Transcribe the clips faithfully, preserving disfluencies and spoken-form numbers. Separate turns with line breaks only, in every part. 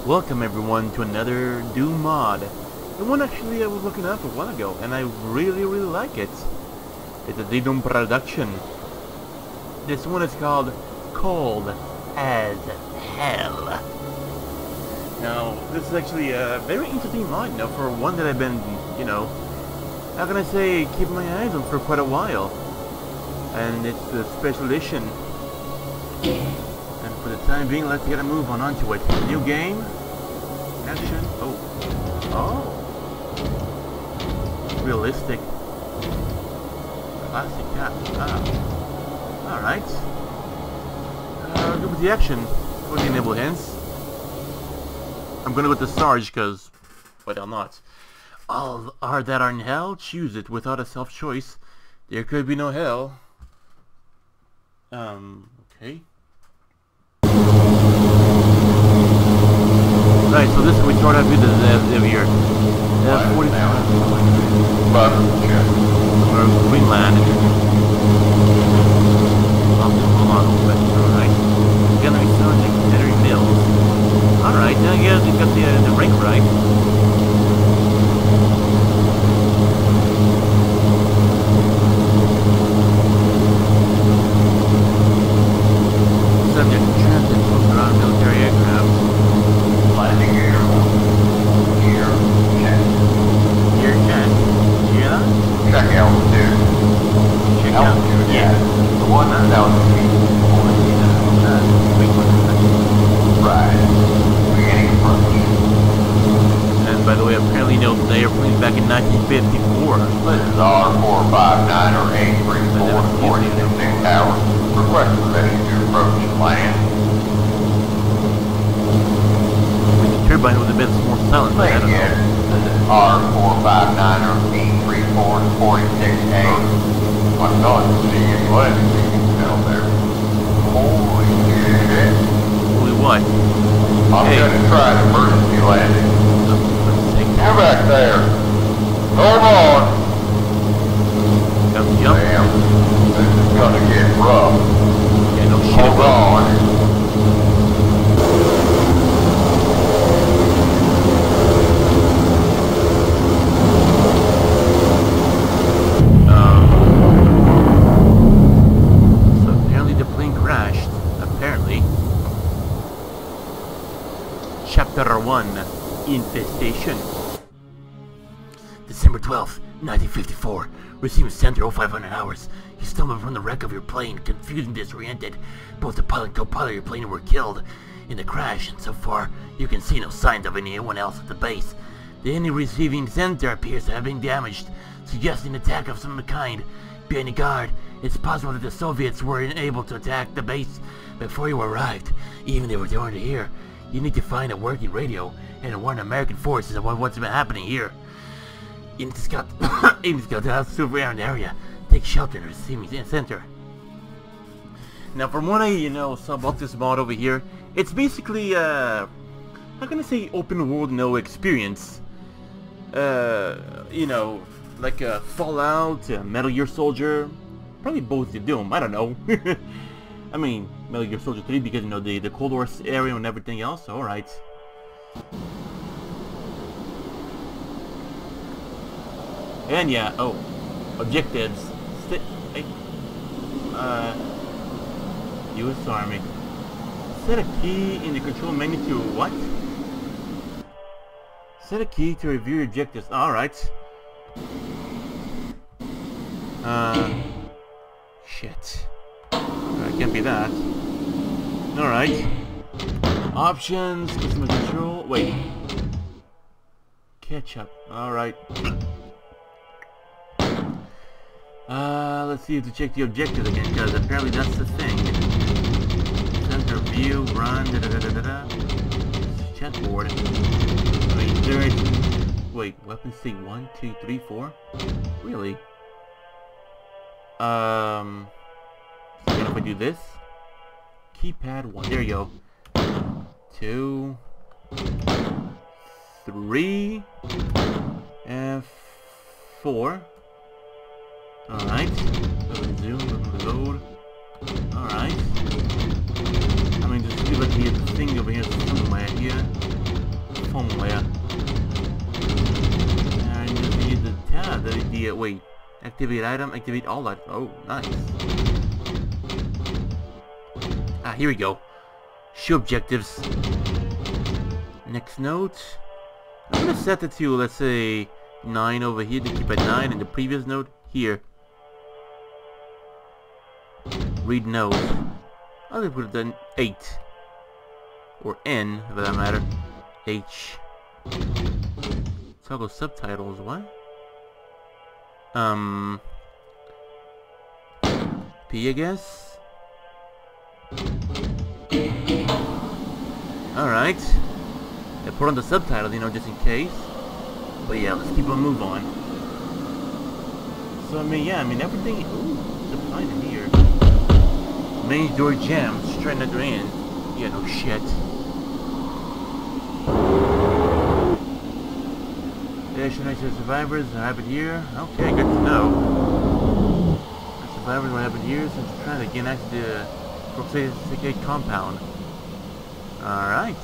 Welcome everyone to another Doom mod. The one actually I was looking up a while ago, and I really really like it. It's a Doom production. This one is called Cold as Hell. Now, this is actually a very interesting mod, you know, for one that I've been, you know, how can I say, keeping my eyes on for quite a while. And it's the special edition. And for the time being, let's get a move on onto it. New game. Action. Oh. Oh. Realistic. Classic cap. Ah. Alright. Uh, good with the action. With the enable hands. I'm gonna go with the Sarge, because why the hell not? All are that are in hell, choose it without a self-choice. There could be no hell. Um, okay. Right, so this is we start out with the F here. F forty-seven. Or Greenland. Hold on, alright. Gallery Sergeant, Henry Mills. Alright, now you guys got the, uh, the rank right. Subject transit moves around military aircraft. Landing gear. Gear check. Gear check. Yeah? Check altitude. Check altitude, yeah. The one that's altitude. Right. Beginning approach. And by the way, apparently no, they are playing back in nineteen fifty-four. This is R four five nine or eight three four forty-six Tower. Request permission to approach land. The turbine was a bit more silent. Say again. This is R four five nine or eight three four forty-six A. I'm not seeing landing down there. Holy shit. Holy what? I'm hey. gonna try an emergency landing. You're back there. Hold on. Jump, jump. Damn. This is gonna get rough. Yeah, no shit. Hold on. Um. So apparently the plane crashed. Apparently. Chapter one. Infestation. December twelfth, nineteen fifty-four. Receiving center oh five hundred hours. You stumbled from the wreck of your plane, confused and disoriented. Both the pilot and co-pilot of your plane were killed in the crash, and so far, you can see no signs of anyone else at the base. The enemy receiving center appears to have been damaged, suggesting an attack of some kind. Behind the guard, it's possible that the Soviets were unable to attack the base before you arrived, even if they weren't here. You need to find a working radio and warn American forces about what's been happening here. You need to scout, you need to scout the house around the area. Take shelter in the receiving center. Now, from what I, you know, saw about this mod over here, it's basically, uh, how can I say, open world, no experience. Uh, you know, like a Fallout, a Metal Gear Soldier, probably both the Doom. I don't know. I mean, Metal Gear Soldier three because, you know, the, the Cold War area and everything else. Alright. And yeah, oh, objectives. St hey. Uh, U S Army. Set a key in the control menu to what? Set a key to review your objectives. Alright. Uh, shit. It can't be that. Alright. Options, customer control. Wait. Catch up. Alright. Uh, let's see to check the objective again, because apparently that's the thing. Center view, run, da da da da da da. Chat board. I mean, there is. Wait, weapons say one, two, three, four? Really? Um. So if I do this, keypad one. There you go. Two, three, and four. Alright. Zoom, load. Alright. I mean, just feel like he has a thing over here somewhere here.
Activate item, activate all that. Oh, nice. Ah, here we go. Show objectives. Next note. I'm gonna set it to, let's say, nine over here to keep at nine, and the previous note here. Read note. I'll put it then eight. Or N, for that matter. H. Toggle subtitles, what? Um... P, I guess? Alright. I put on the subtitles, you know, just in case. But yeah, let's keep on move on. So, I mean, yeah, I mean, everything... Ooh, the line in here. Main door jammed, just trying to enter in. Yeah, no shit. Destination survivors, what happened here? Okay, good to know. The survivors, what happened here since trying to gain access to the Proxicate compound. Alright.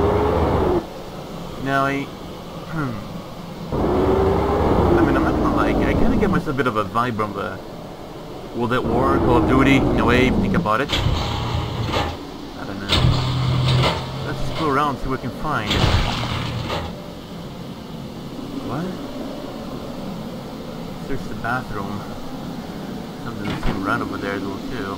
Now I... Hmm. I mean, I'm not gonna lie, I kinda get myself a bit of a vibe from the World at War, Call of Duty, in a way, if you think about it. I don't know. Let's just go around, see what we can find. What? Search the bathroom. Something doesn't seem right over there though too.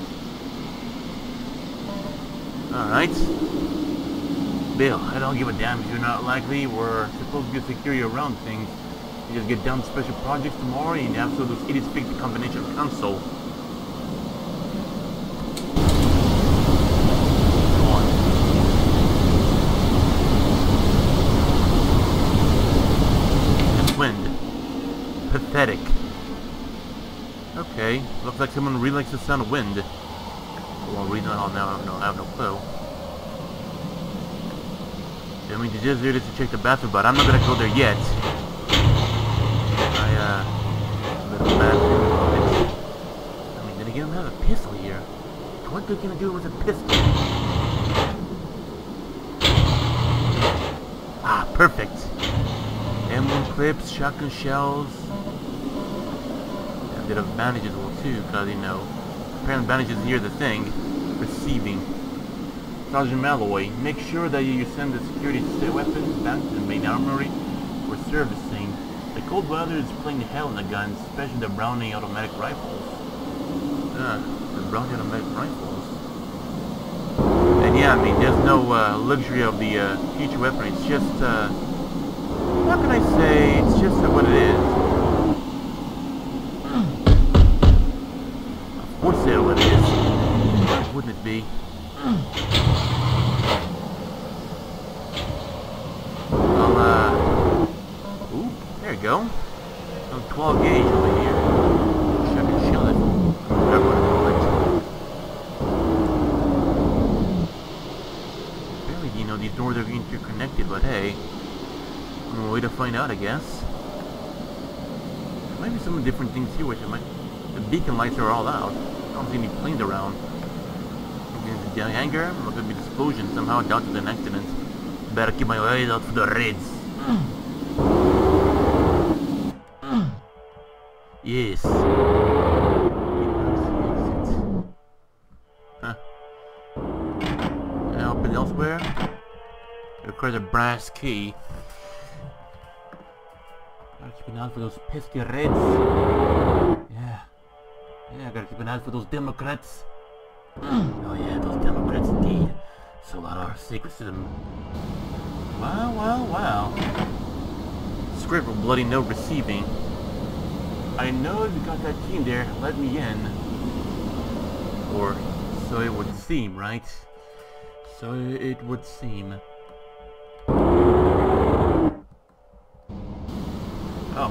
Alright. Bill, I don't give a damn if you're not likely. We're supposed to get security around things. You just get down to special projects tomorrow and you have to those idiots fix the combination console. Wind. Pathetic. Okay, looks like someone really likes the sound of wind. For what reason, I don't know, I have no, I have no clue. I mean, just there to check the bathroom, but I'm not gonna go there yet. I, uh, little bathroom. I mean, then again, I have a pistol here. What are they gonna do with a pistol? Ah, perfect. M one clips, shotgun shells. And a bit of bandages well too, because you know, apparently bandages here the thing. Receiving. Sergeant Malloy, make sure that you send the security weapons back to the main armory for servicing. The cold weather is playing hell in the guns, especially the Browning automatic rifles. Ah, the Browning automatic rifles. And yeah, I mean, there's no uh, luxury of the uh, future weapon. It's just, uh, how can I say? It's just uh, what it is. Of course, it's what it is. Why wouldn't it be? I'll, uh... Ooh, there you go. Some twelve gauge over here. Shotgun shell it. Whatever I call it. Apparently, you know, these doors are interconnected, but hey. A way to find out, I guess. There might be some different things here, which I might... The beacon lights are all out. I don't see any planes around. The hangar, I'm not gonna be an explosion. Somehow I doubt it's an accident. Better keep my eyes out for the raids. Yes. Huh. Can I open elsewhere? It requires a brass key. Gotta keep an eye for those pesky reds. Yeah. Yeah, I gotta keep an eye for those Democrats. Oh yeah, those Democrats indeed. So a lot of our secrets to them. Wow, wow, wow. Script of bloody note receiving. I know you got that key in there, let me in. Or so it would seem, right? So it would seem. Oh.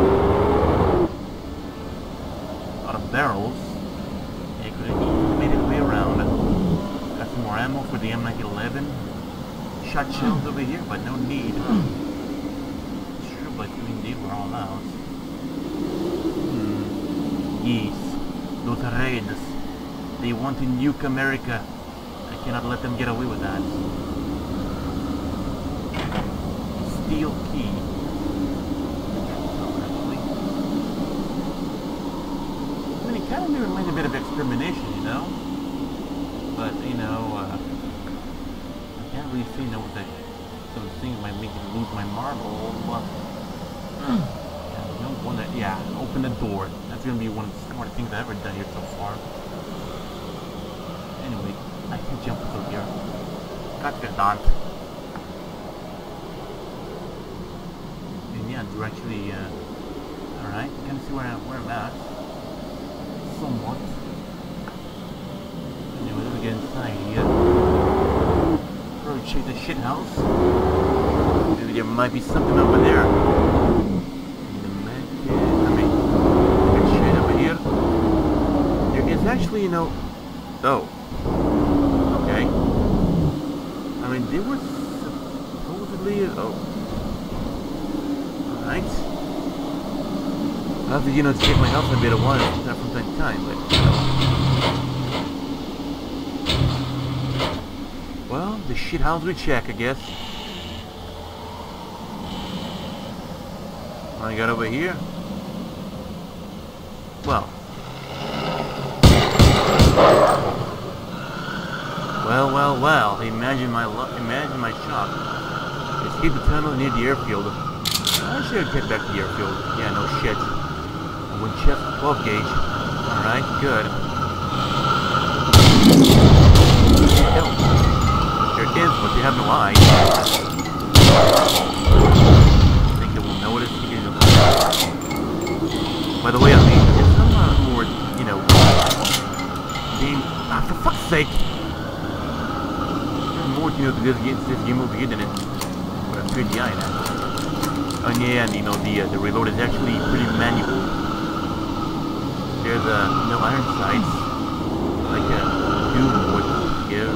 A lot of barrels. It could have easily made its way around. Got some more ammo for the M nineteen eleven. Shot shells over here, but no need. Sure, but indeed we're all out. Hmm. Yes. Those raids. They want to nuke America. I cannot let them get away with that. Steel key. kind of reminds me a bit of extermination, you know? But, you know, uh, I can't really say no that some things might make me lose my marble, but... yeah, no one that, yeah, open the door. That's gonna be one of the smartest things I've ever done here so far. Anyway, I can jump through here. Got verdammt. And yeah, we're actually, uh, alright, you can see where, I, where I'm at. Somewhat. Anyway, let me get inside here. Probably check the shit house. Maybe there might be something over there. The medkit. I mean, good shit over here. There is actually, you know. Oh. Okay. I mean, there was supposedly. Oh. Alright. I'll have to, you know, check my health a bit of water from time to time, but, you know. Well, the shit house we check, I guess. What I got over here? Well. Well, well, well. Imagine my luck. Imagine my shock. Escape the tunnel near the airfield. I should get back to the airfield. Yeah, no shit. Winchester twelve gauge. Alright, good. There is, but they have no eyes. I think they will notice. By the way, I mean, there's some uh, more, you know, game. Ah, for fuck's sake! There's more, you know, to this game, this game over here than it. But I'm sure the eye now. Oh yeah, and you know, the uh, the reload is actually pretty manual. There's uh, no iron sights, like a Doom would give.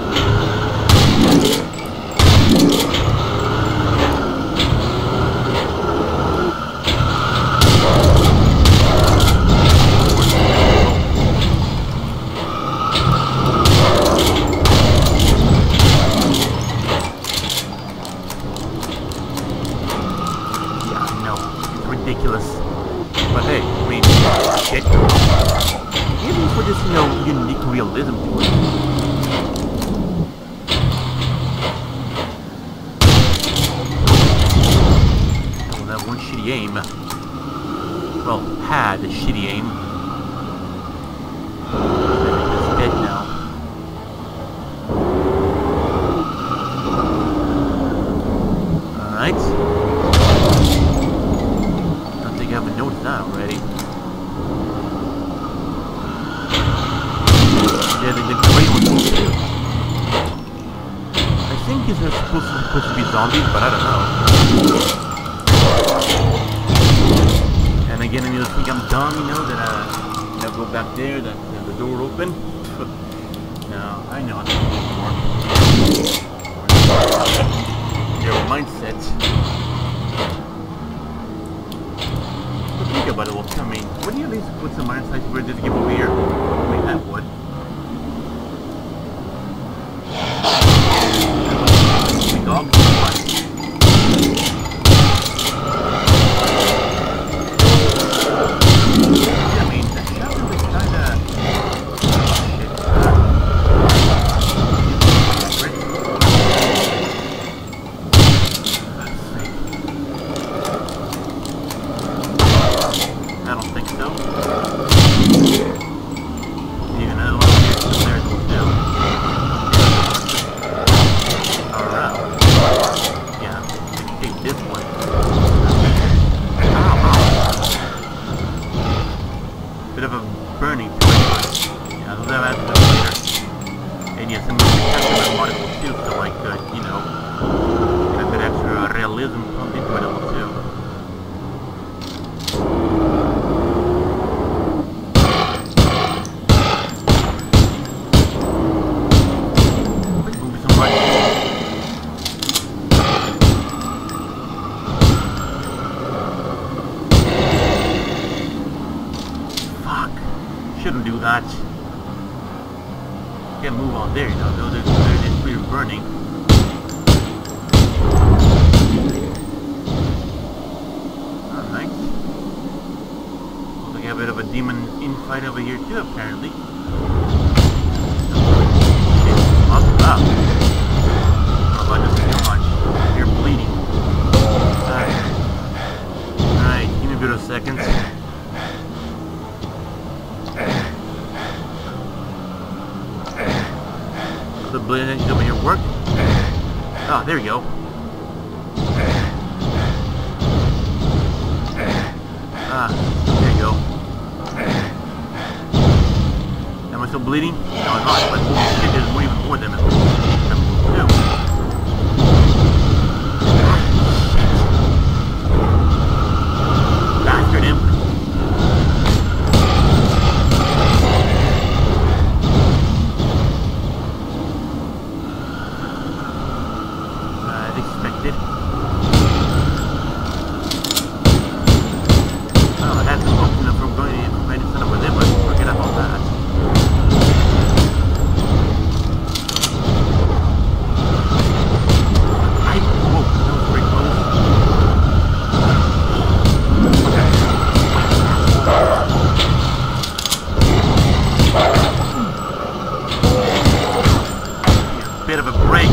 Yeah, I know, it's ridiculous. But hey, I mean, shit. Even for this, you know, unique realism to it. Well, that one shitty aim. Well, had a shitty aim. It's dead now. Alright. I don't think I haven't noticed that already. Yeah, the, the great one too. I think these are supposed to, supposed to be zombies, but I don't know. And again, I mean, I think I'm dumb, you know, that uh, I'll go back there, that uh, the door open. No, I know it's more. Their mindset. But think about it, well, I mean, wouldn't you at least put some iron sights for this game over here? I mean, that would. Dog. I mean, that shot is kinda... I don't think so. Even another one here, so there's one too. Alright. Yeah, take this one. Bit of a burning to it. Yeah, I'll have that later. And yes, I'm going to test my particle too, so like, uh, you know, get a bit extra realism pumped into it a little too. Shouldn't do that. Can't move on there, you know, though they're, they're just clear burning. Alright. Looks like We have a bit of a demon infight over here too, apparently. Up, up. Oh, but not too much. You're bleeding. Alright. Alright, give me a bit of seconds. The bleeding engine over here work? Ah, there we go. Ah, there you go. Am I still bleeding? No, I'm not, but holy shit, there's more, even more than that. No. Bastard him. I'd expected. Oh, that's close enough from going in right in front of them, but forget about that. I, whoa, that was pretty close. Bit of a break.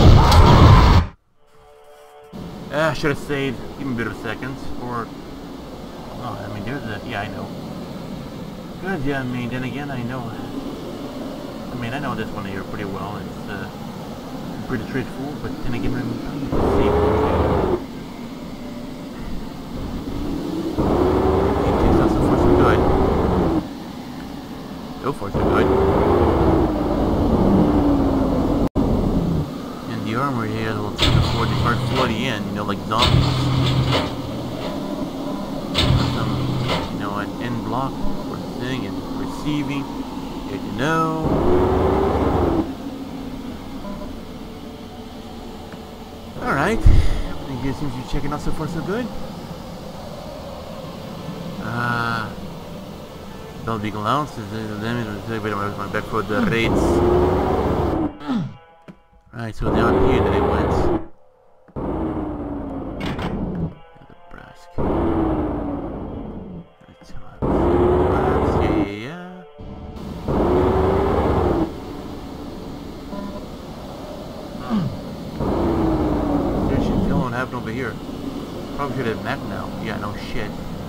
Ah, I should have saved. Give me a bit of seconds, or... Oh, I mean, there's a... Yeah, I know. Good, yeah, I mean, then again, I know... I mean, I know this one here pretty well. It's, uh... pretty straightforward, but then again, I'm... It takes us so far so good. So far so good. And the armor here will tend to float, start floating in, you know, like zombies. An end block for thing and receiving. Good to know. Alright. Everything here seems to be checking out so far so good. Uh Bell Beacon Allowance is my back for the raids. Right, so down here that it went. Over here. Probably should have map now. Yeah, no shit.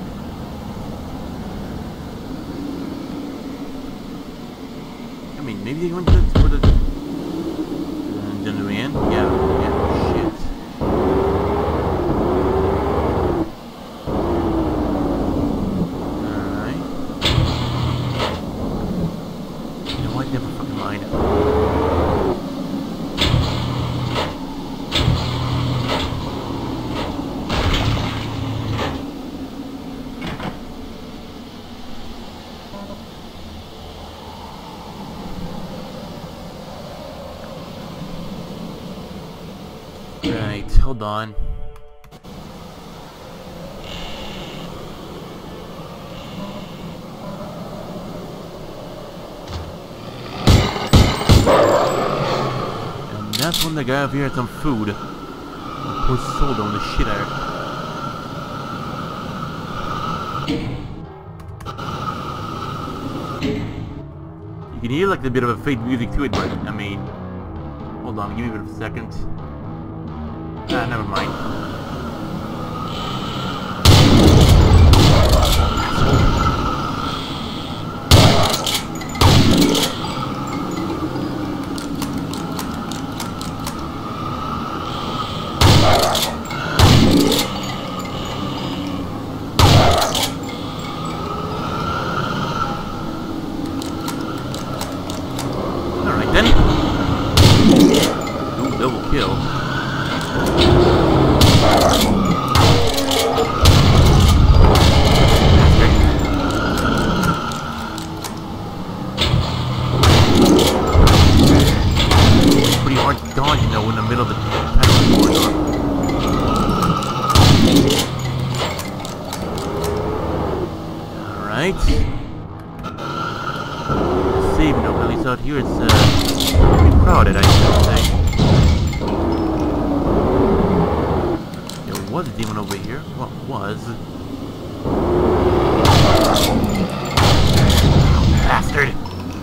I mean, maybe they went to for the Dungeon end. Yeah, yeah, shit. Alright. You know what? Never fucking mind. Right, hold on. And that's when the guy over here had some food. Poor soul on the shit out. You can hear like a bit of a fade music to it, but I mean, hold on, give me a bit of a second. Ah, never mind. Alright then. Ooh, double kill. Pretty hard to dodge, you know, in the middle of the corridor. Alright. Save note, at least out here it's uh, pretty crowded, I should say. Was a demon over here? What was?
bastard!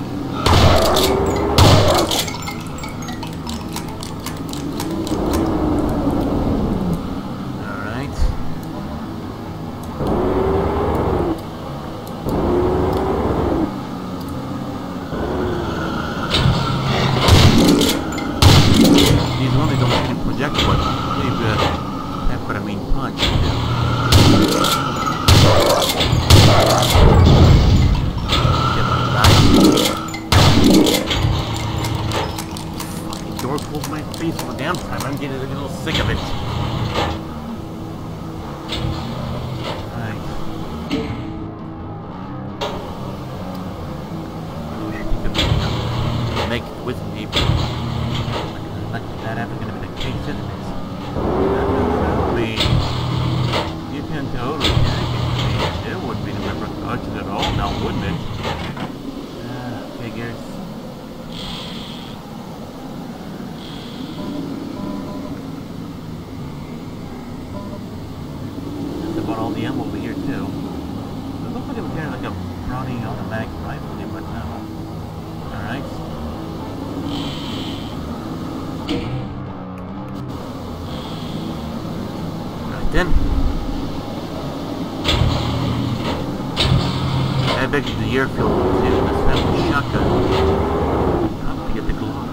The airfield to the sample shotgun. How to get the Glock?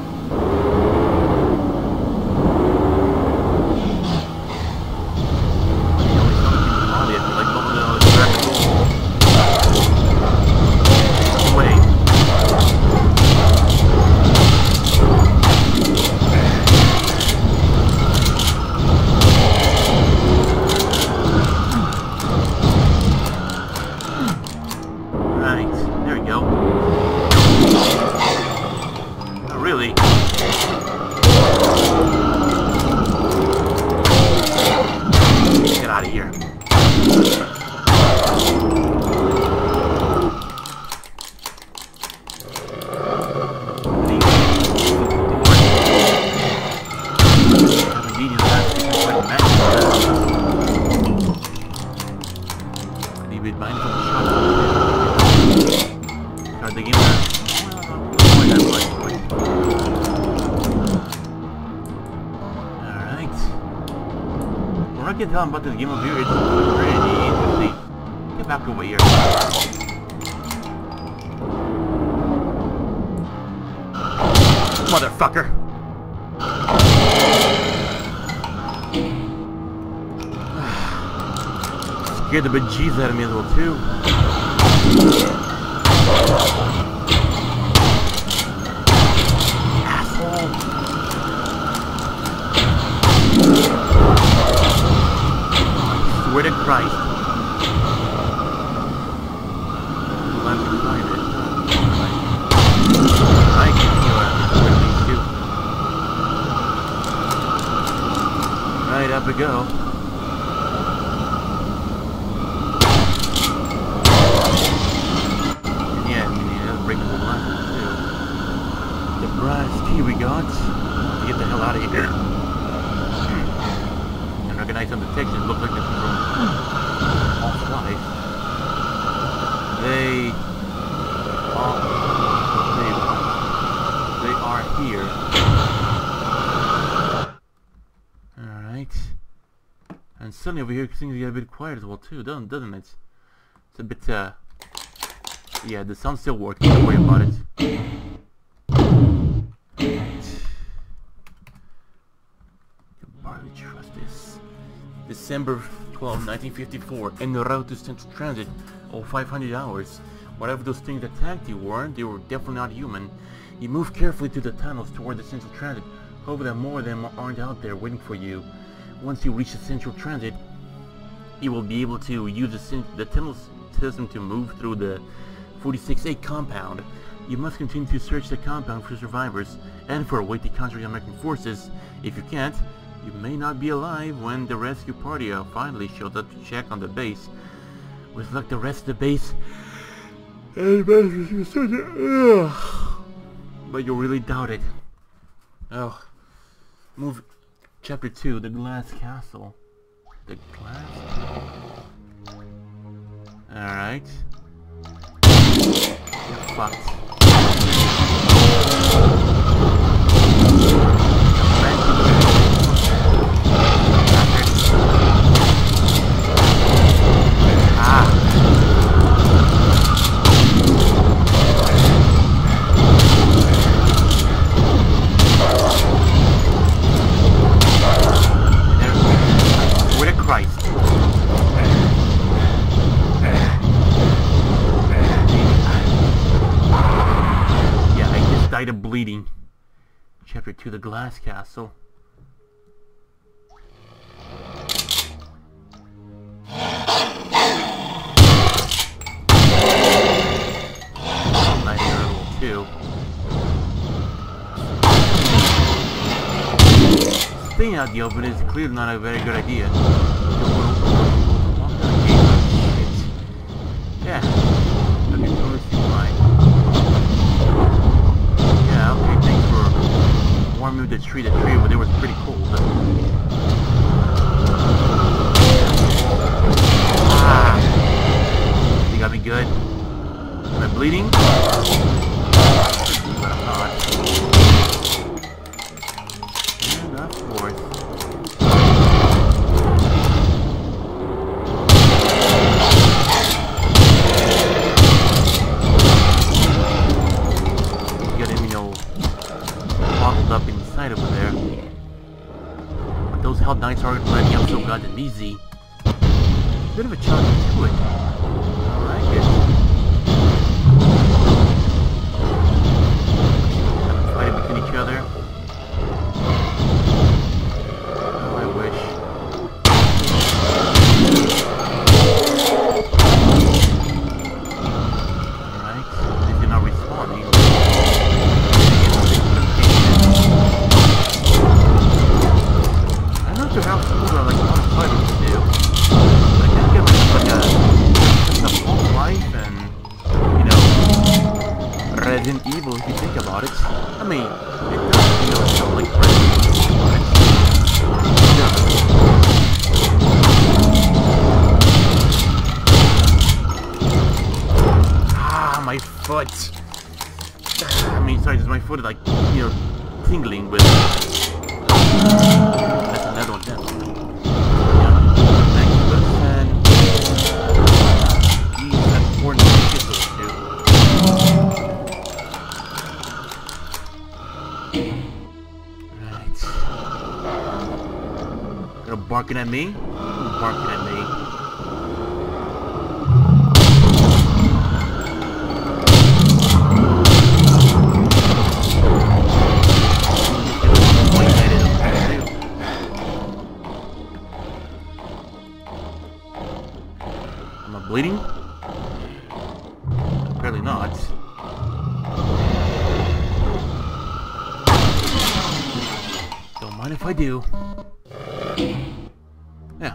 I can tell about this game over here, it's pretty interesting. Get back over here. Motherfucker! Scared the bejesus out of me a little too. Asshole! Swear to Christ. Let me find it. I can heal after where these two. Right, up we go. And yeah, I mean, yeah, that's breakable glass too. The brass key we got. Get the hell out of here. Recognize some detection, look like this is from off life. They are they, they are here. Alright. And suddenly over here things get a bit quiet as well too, doesn't doesn't it? It's a bit uh yeah, the sound still works, don't worry about it. Barely trust this. December twelfth, nineteen fifty-four, en route to Central Transit, oh five hundred hours. Whatever those things attacked you were, they were definitely not human. You move carefully through the tunnels toward the Central Transit, hoping that more of them aren't out there waiting for you. Once you reach the Central Transit, you will be able to use the, the tunnel system to move through the forty-six A compound. You must continue to search the compound for survivors, and for a way to counter the American forces. If you can't, you may not be alive when the rescue party uh, finally shows up to check on the base. With luck, the rest of the base... But you really doubt it. Oh. Move... Chapter two, The Glass Castle. The Glass... Alright.
fucked. Of bleeding. Chapter two, the Glass Castle. Night level two. Staying out the open is clearly not a very good idea. Yeah. I can totally see why. Okay, thanks for warming the tree. The tree over there was pretty cold. Ah! You got me good. Am I bleeding? But I'm not. And of course. Up inside over there. But those Hell Knights aren't letting up so goddamn easy. Bit of a challenge to it. I like it. Fighting between each other. Oh, I wish. Alright, at least they're not respawning. How cool are like a lot of fighters to do. But I can't get like, like a, a whole life and, you know, Resident Evil if you think about it. I mean, it does, you know, sound like Resident Evil, but ah, my foot. I mean, sorry, just my foot is like, you know, tingling with. That's another one down. Yeah. Thank you, but then. Geez, that's four ninety-six of two. Right. They're barking at me? Who's barking at me? Bleeding? Apparently not. Don't mind if I do. Yeah.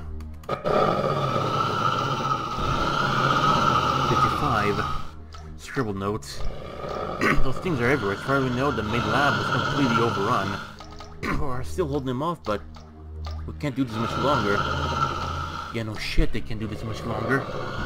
fifty-five. Scribble notes. Those things are everywhere. As far as we know, the main lab was completely overrun. We're still holding them off, but we can't do this much longer. Yeah, no shit, they can't do this much longer.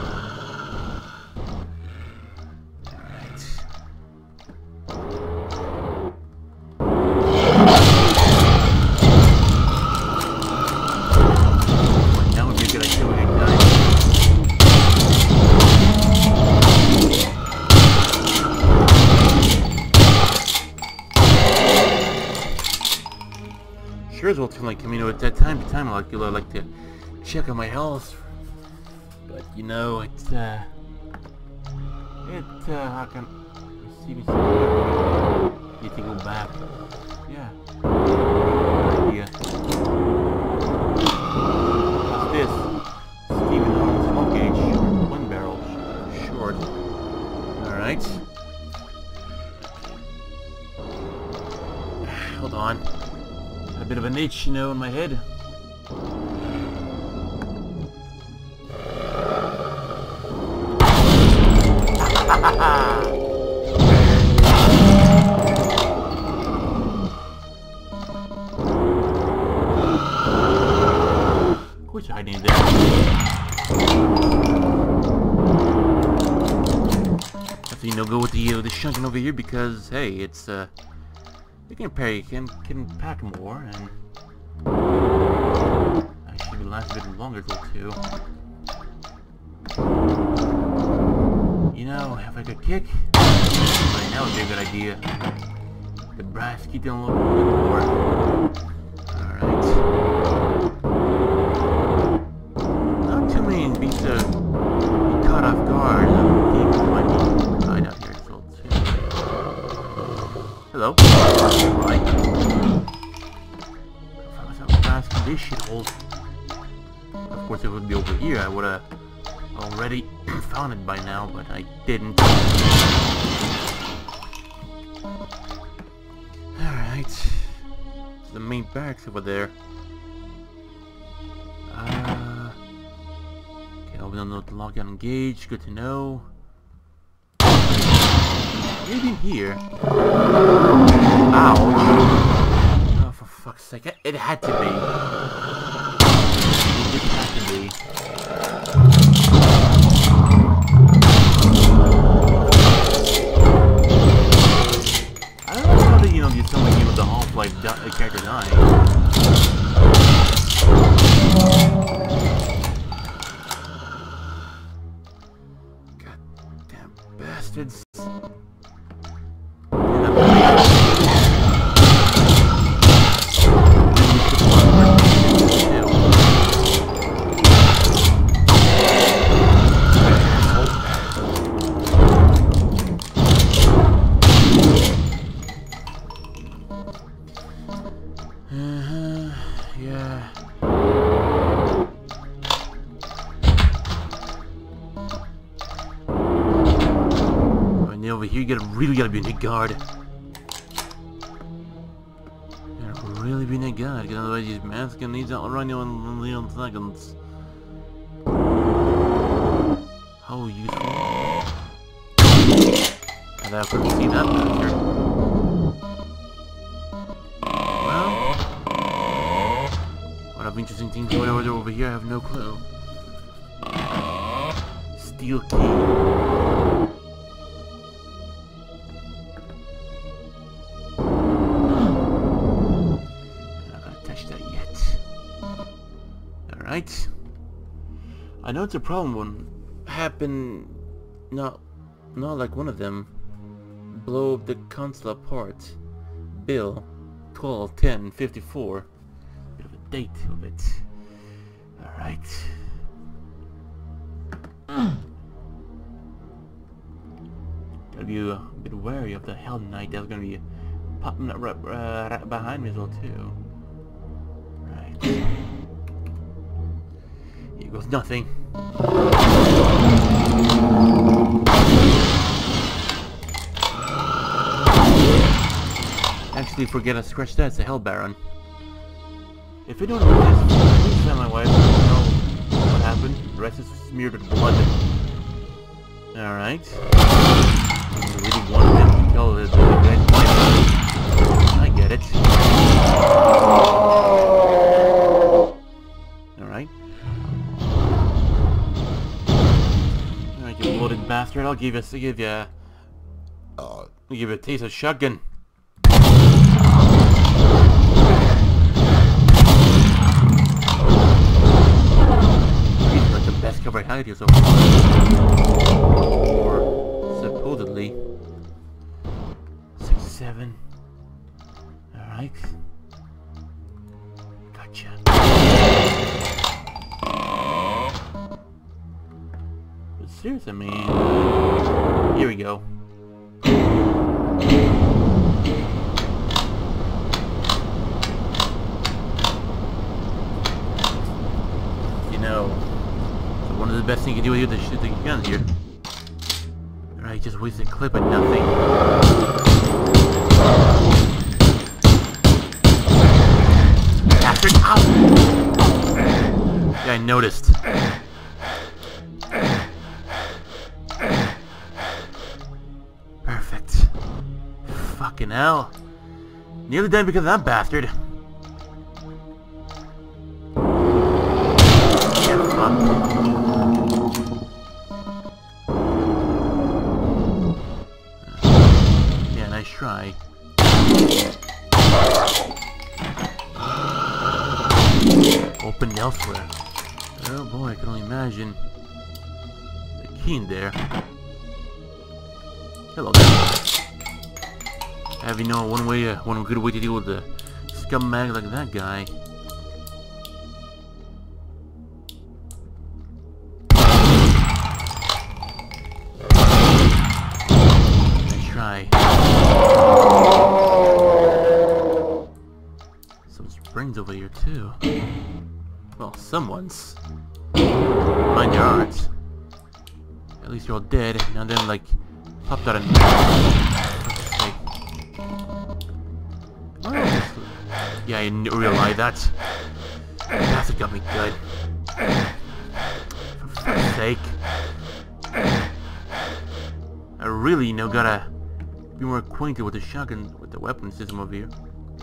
Sure as well to like, I mean, at that time to time I like, I like to check on my health, but you know, it's uh, it uh, how can receiving something? Need to go back. Yeah. Good idea. What's this? Steven Holmes smoke gauge, one barrel, short. All right. Hold on. A bit of an itch, you know, in my head. Quit hiding there. That's the you know, go with the uh, the shunting over here because hey, it's uh, you can pay can can pack more and actually will last a bit longer though too. You know, if I could kick, right now would be a good idea. The brass keep down a little bit more. Alright. Not too many beats to be caught off guard. Demons might be right out here as well too. Hello. Right. If I was out brass in this shithole. Of course it would be over here. I would have already found it by now, but I didn't. Alright. The main barracks over there. Uh, okay, open up the lockdown engaged. Good to know. Maybe in here. Ow! Oh, for fuck's sake! It, it had to be. It had to be. You know, you're telling me with the Half-Life uh, character dying. Goddamn bastards. Over here, you gotta really gotta be in the guard. You gotta really be in the guard, because otherwise these masks gonna need to outrun you in little seconds. How useful. And I couldn't see that bastard. Well, what of interesting things going on over here, I have no clue. Steel key. Right. I know it's a problem when happen not not like one of them. Blow up the console apart. Bill twelve ten fifty-four. Bit of a date of it. Alright. Gotta be a bit wary of the Hell Knight that's gonna be popping up right, uh, right behind me as well too. Right. Here goes nothing. Actually, forget I scratched that. It's a Hell Baron. If anyone knows this, please tell my wife. I don't know what happened. The rest is smeared with blood. Alright. I really wanted them to kill the, the great wife. I get it. Alright. Alright, you bloated bastard. I'll give you, I'll give you, uh, I'll give you a taste of shotgun. He's like the best cover I had here so far. Or supposedly. Six, seven. Alright. Gotcha. But seriously, man. Here we go. You know, so one of the best things you can do with the shit the guns here. Alright, just waste a clip of nothing. Bastard! Ow! Yeah, I noticed. Perfect. Fucking hell. Nearly done because of that bastard. Get fucked. Nice try. Open elsewhere. Oh boy, I can only imagine. The key in there. Hello there. Have you know one way, uh, one good way to deal with a scumbag like that guy? Nice try. Some springs over here too. Well, someone's. Mind your arts. At least you're all dead. Now them like popped out of like, oh, yeah, I didn't realize that. That's got me good. For fuck's sake. I really, you know, gotta be more acquainted with the shotgun, with the weapon system over here.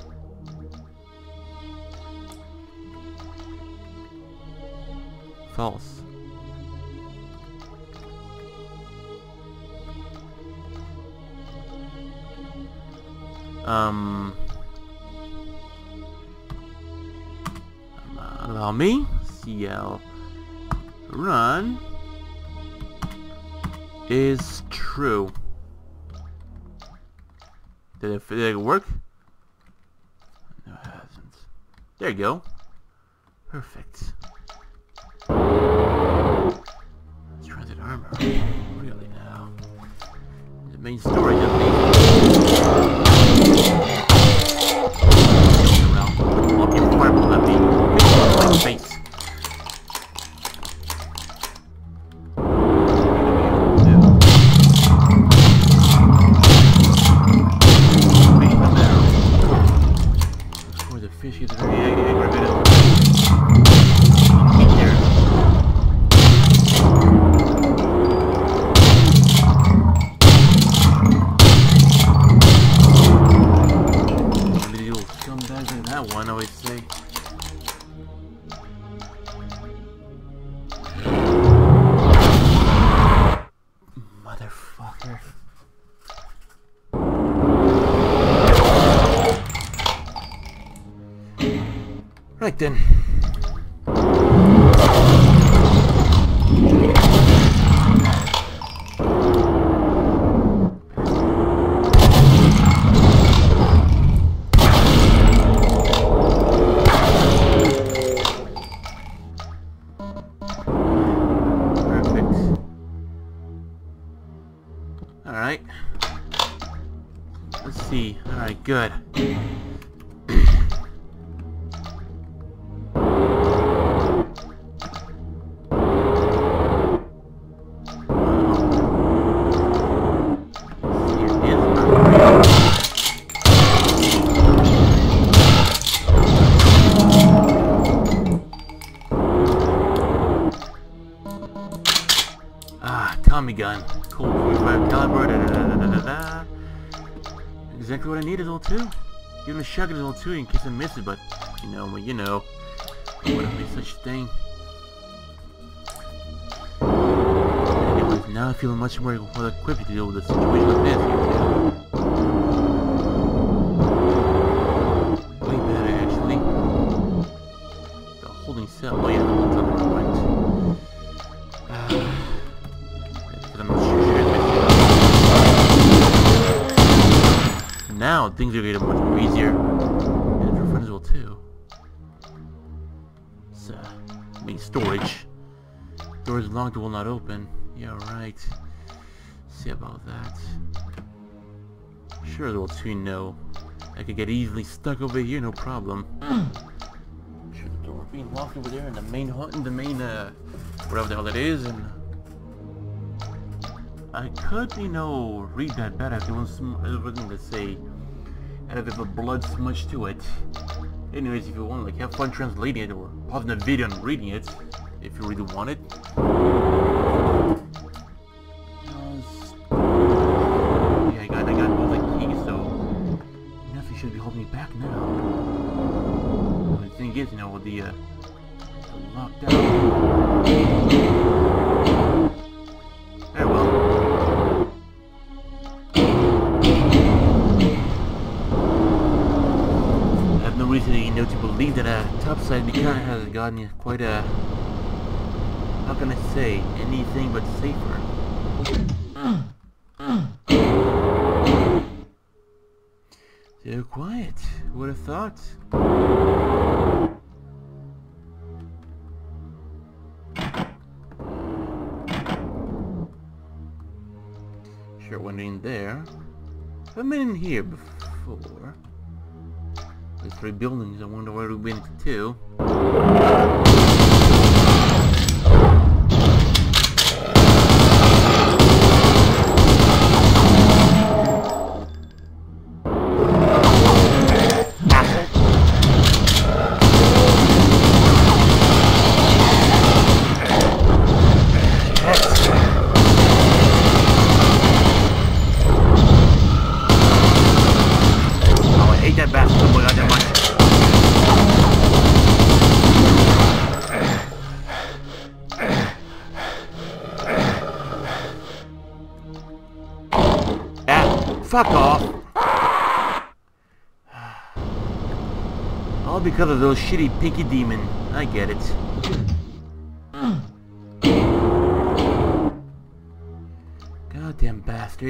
False. Um, allow me. C L run is true. Did it, did it work? No, it hasn't. There you go. Perfect. Transit armor. Really now. The main storage of me. Around. I'll be fireball at me. My face. Where's the fish? He's very aggravated. One, I would say. Motherfucker. Right then. Alright. Let's see. Alright, good. Ah, Tommy gun. Cool. forty-five caliber. Da, da, da, da, da, da. Exactly what I need is all two. Give him a shotgun is all two in case I miss it, but you know, well, you know, wouldn't be such a thing. Anyways, now I feel much more well equipped to deal with a situation like this. Way better, actually. The holding cell. Oh yeah, that's on the right. Now things are getting much more easier, and for friends will too. So, I mean storage. Doors locked will not open. Yeah, right. See about that. Sure, will too know. I could get easily stuck over here, no problem. Sure, the door being locked over there in the main hut, in the main uh, whatever the hell it is, and. I could, you know, read that better if there was some everything to say. Had a bit of blood smudge to it. Anyways, if you want, like, have fun translating it or pausing the video and reading it, if you really want it. Yeah, I got, I got both the keys, so nothing should be holding me back now. The thing is, you know, with the uh, lockdown. Very well. actually, you know, to believe that a topside because has gotten quite a, how can I say, anything but safer. So quiet. Who would have thought? Sure went in there. I've been in here before. There's three buildings. I wonder where we've been to. Fuck off! All because of those shitty pinky demon. I get it. Goddamn bastard.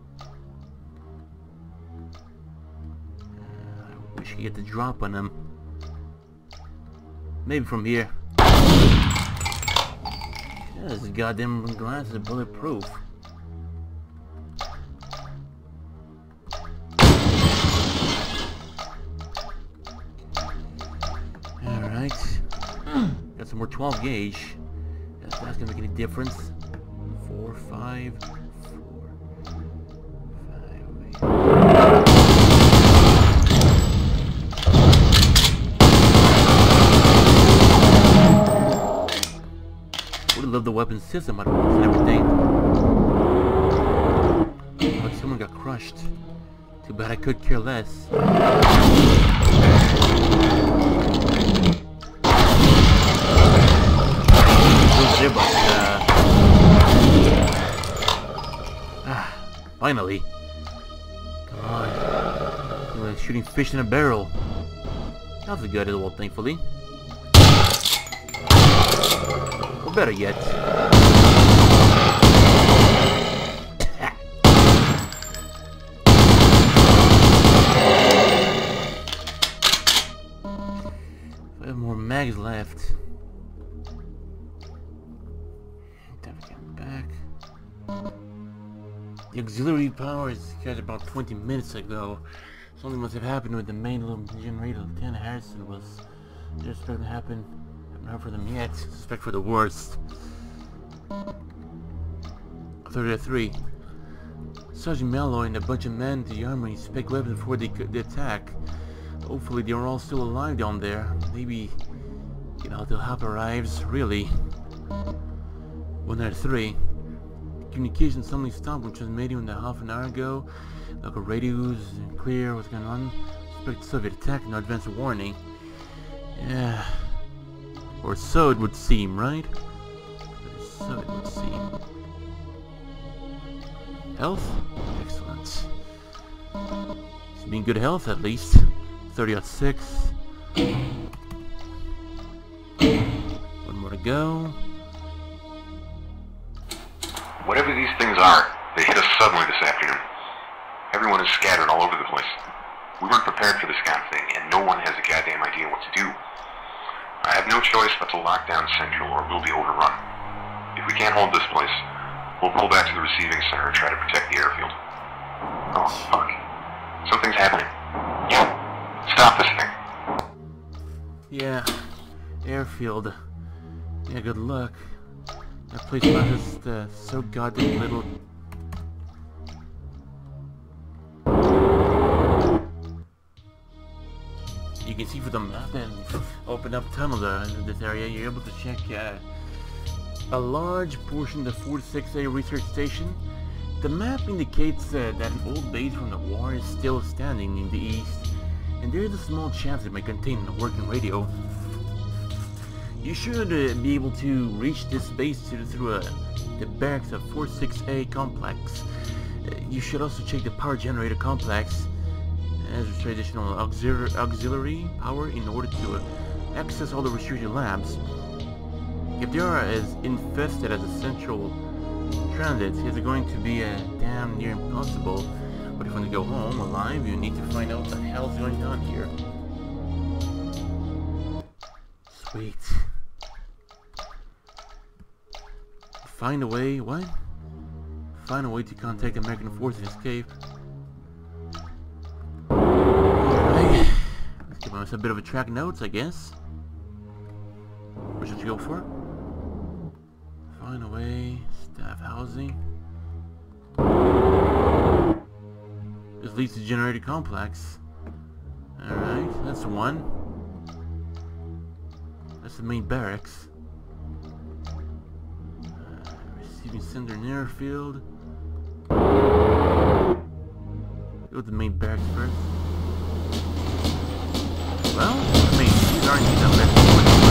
Uh, I wish I could get the drop on him. Maybe from here. Yeah, this goddamn glass is bulletproof. Got some more twelve gauge. That's, that's gonna make any difference. Four, five, four, five, eight. Would have loved the weapon system out of it and everything. But someone got crushed. Too bad I could care less. But, uh, ah, finally. Come on. You're like shooting fish in a barrel. That was a good little, thankfully. Or better yet. I have more mags left. Back. The auxiliary power is got about twenty minutes ago. Something must have happened with the main little generator. Lieutenant Harrison was just expecting to happen. Haven't heard from them yet. Suspect for the worst. thirty-three. Sergeant Malloy and a bunch of men to the armory spec weapons before the, the attack. Hopefully they're all still alive down there. Maybe, you know, till help arrives. Really. one ninety-three. Communication suddenly stopped, which was made even a half an hour ago. Local radios clear. What's going on? Suspect Soviet attack. No advance warning. Yeah. Or so it would seem, right? Or so it would seem. Health? Excellent. It's been good health at least. thirty out six. One more to go.
Whatever these things are, they hit us suddenly this afternoon. Everyone is scattered all over the place. We weren't prepared for this kind of thing, and no one has a goddamn idea what to do. I have no choice but to lock down Central, or we'll be overrun. If we can't hold this place, we'll pull back to the receiving center and try to protect the airfield. Oh, fuck. Something's happening. Stop this thing.
Yeah, airfield. Yeah, good luck. That place was just uh, so goddamn little. You can see for the map and open up tunnel uh, in this area, you're able to check uh, a large portion of the forty-six A research station. The map indicates uh, that an old base from the war is still standing in the east, and there is a small chance it may contain a working radio. You should uh, be able to reach this base through, through uh, the barracks of forty-six A complex. Uh, you should also check the power generator complex. as traditional auxiliary, auxiliary power in order to uh, access all the restricted labs. If they are as infested as the central transit, it's going to be uh, damn near impossible. But if you want to go home alive, you need to find out what the hell's going on here. Sweet. Find a way, what? Find a way to contact American forces and escape. Alright. Let's give us a bit of a track notes, I guess. What should you go for? Find a way, staff housing. This leads to generator complex. Alright, that's one. That's the main barracks. Uh, receiving center in airfield. Go with the main barracks first. Well, I mean, these aren't these that left.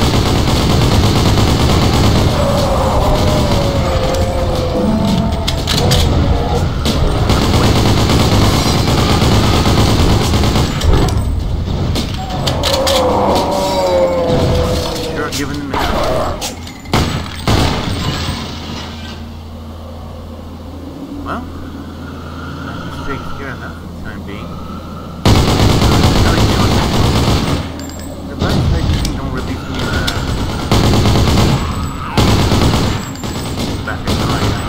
Giving them a well, that just takes care of that for the time being. The last thing don't release me uh, back in the right.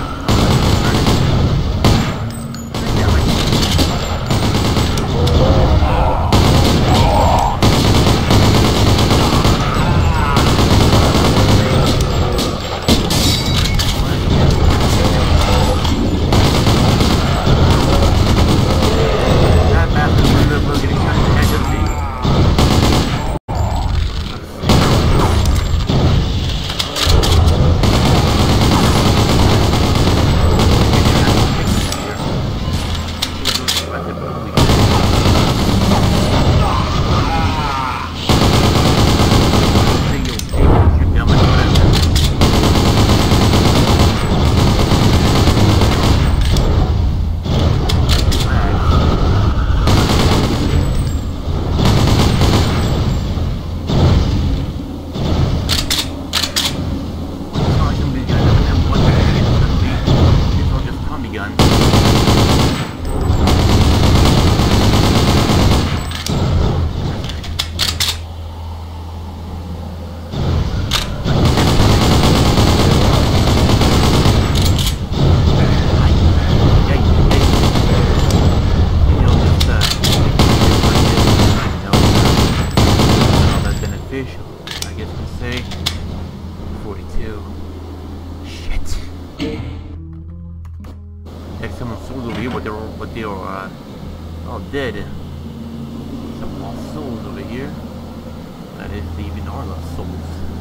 Dead. Some lost souls over here. That is, even our lost souls.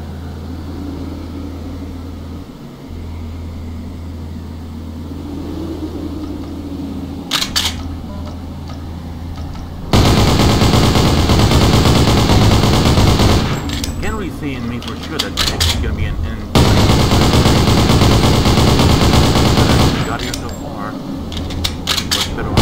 Can't really say in me for sure that it's gonna be an end. Got here so far. Much better.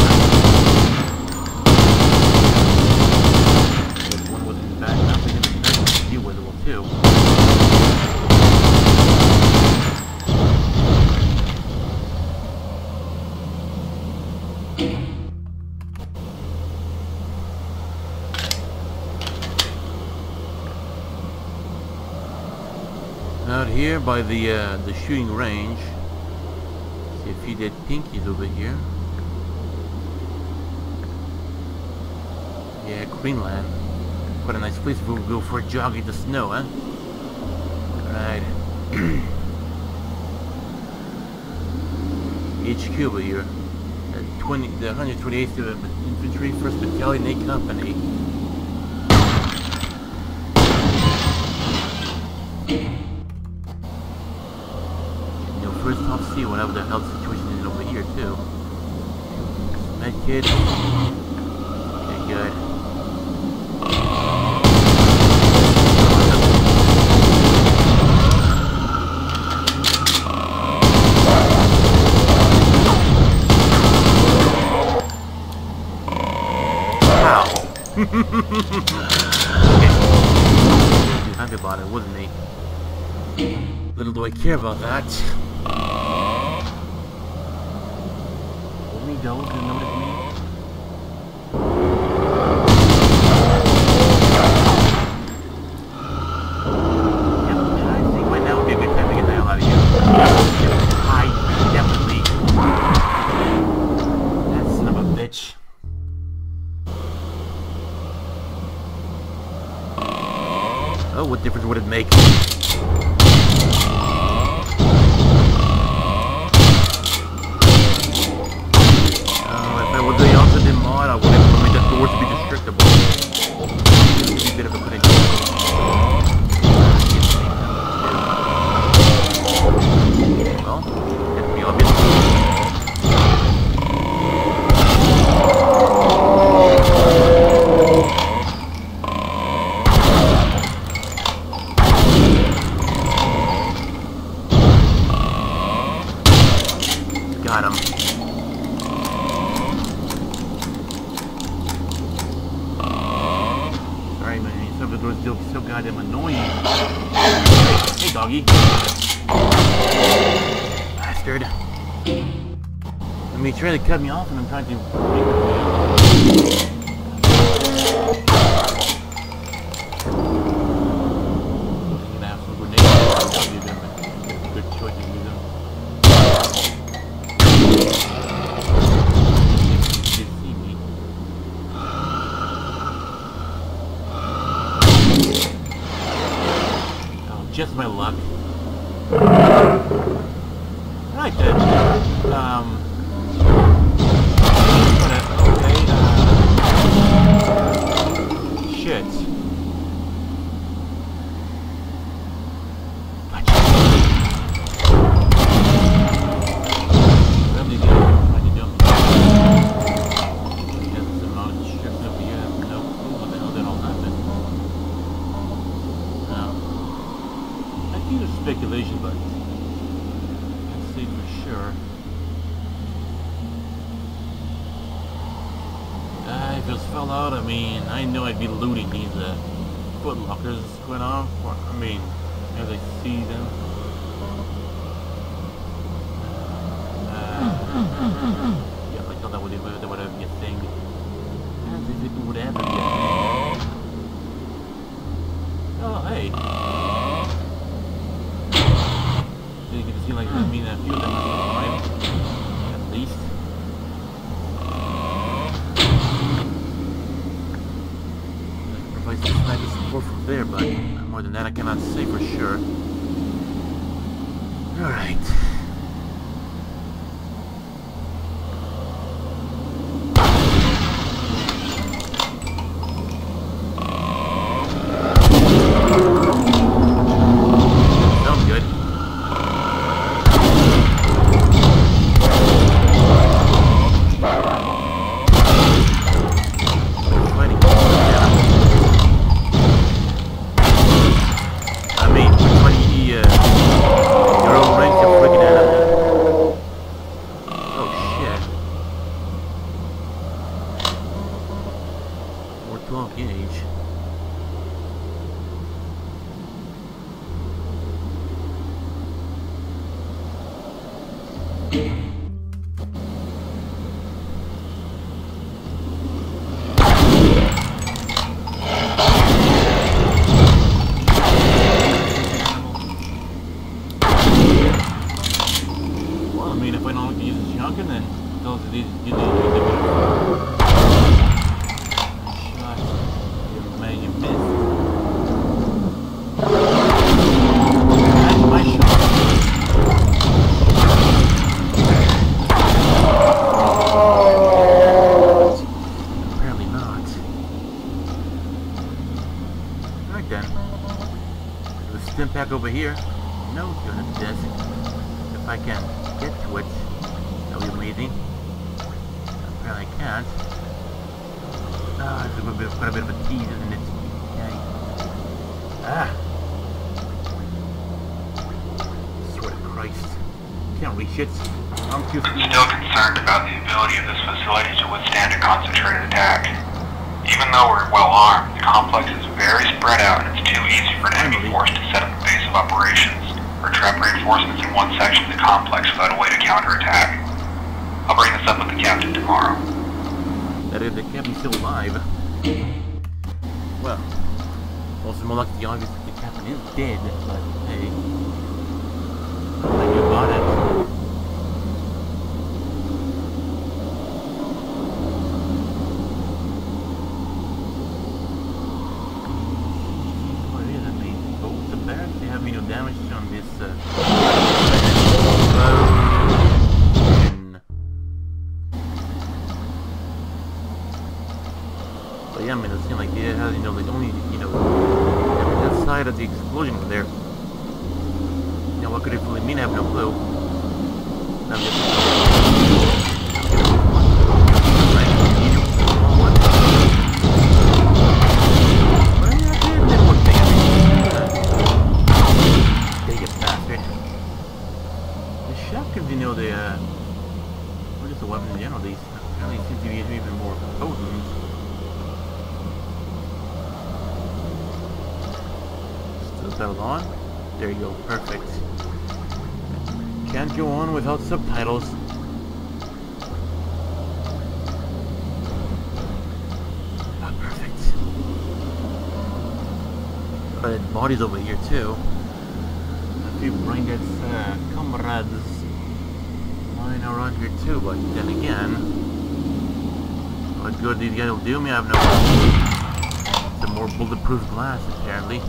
Out here by the uh, the shooting range, see a few dead pinkies over here. Yeah, Greenland. Quite a nice place if we'll go for a jog in the snow, huh? Alright. H Q over here. Uh, twenty, the one hundred twenty-eighth Infantry, first Battalion, A Company. First top C, whatever the hell the situation is over here too. Medkit. Okay, good. He was happy about it, wasn't he?
Little do I care about that.
Let me go, didn't notice me.
Oh, what difference would it make?
Oh, if I was the opposite mod, I would have made the doors to be destructible. It would be a bit of a good idea. Well, that's pretty obvious. Got him. Sorry, man. Some of the doors still so goddamn annoying. Hey, doggy. Bastard. I mean, he's trying to cut me off, and I'm trying to. I'm gonna have some grenades. Probably them. Good choice to use them. Just my luck. Right then. Um. Okay. Uh, shit. Speculation, but can't say for sure. Uh, if it fell out, I mean, I know I'd be looting these uh, foot lockers going on. Or, I mean, as I see them. Uh, yeah, I thought that would, that would be a thing. As if it would ever be a thing. Oh, hey. You can see, like, I mean, a few of them are survived, at least. I can provide some sniper support from there, but more than that I cannot say for sure. Alright. Sounds good. twelve gauge. Well, I mean, if I don't use this shotgun, then those are these. these, these Man, you missed. That's my shot. Apparently not. Alright then. There's a stim pack over here. No good at this. If I can get to it, that would be amazing. Apparently I can't. Ah, it's a bit, quite a bit of a tease, isn't it? Okay. Ah! Swear to Christ. Can't reach it. I'm too
Still concerned about the ability of this facility to withstand a concentrated attack. You Even though we're well armed, the complex is very spread out and it's too easy for an enemy force to set up a base of operations or trap reinforcements in one section of the complex without a way to counterattack. I'll bring this up with the captain tomorrow.
That is, the captain's still alive. Well, also more like the obvious that the captain is dead, but hey. Think about it. What is it, mate? Oh, the barracks, they have no damage on this, uh... But yeah, I mean, it seems like it has, you know, like only, you know, that side of the explosion over there. You know, what could it really mean? I have no clue. I'm just... The shotguns, you know, they, uh... what is the weapon in general? These apparently seem to be even more potent. Settled on. There you go, perfect. Can't go on without subtitles. Ah, perfect. But bodies over here too. A few brain-dead uh, comrades lying around here too, but then again, what good these guys will do me, I have no... Some more bulletproof glass, apparently.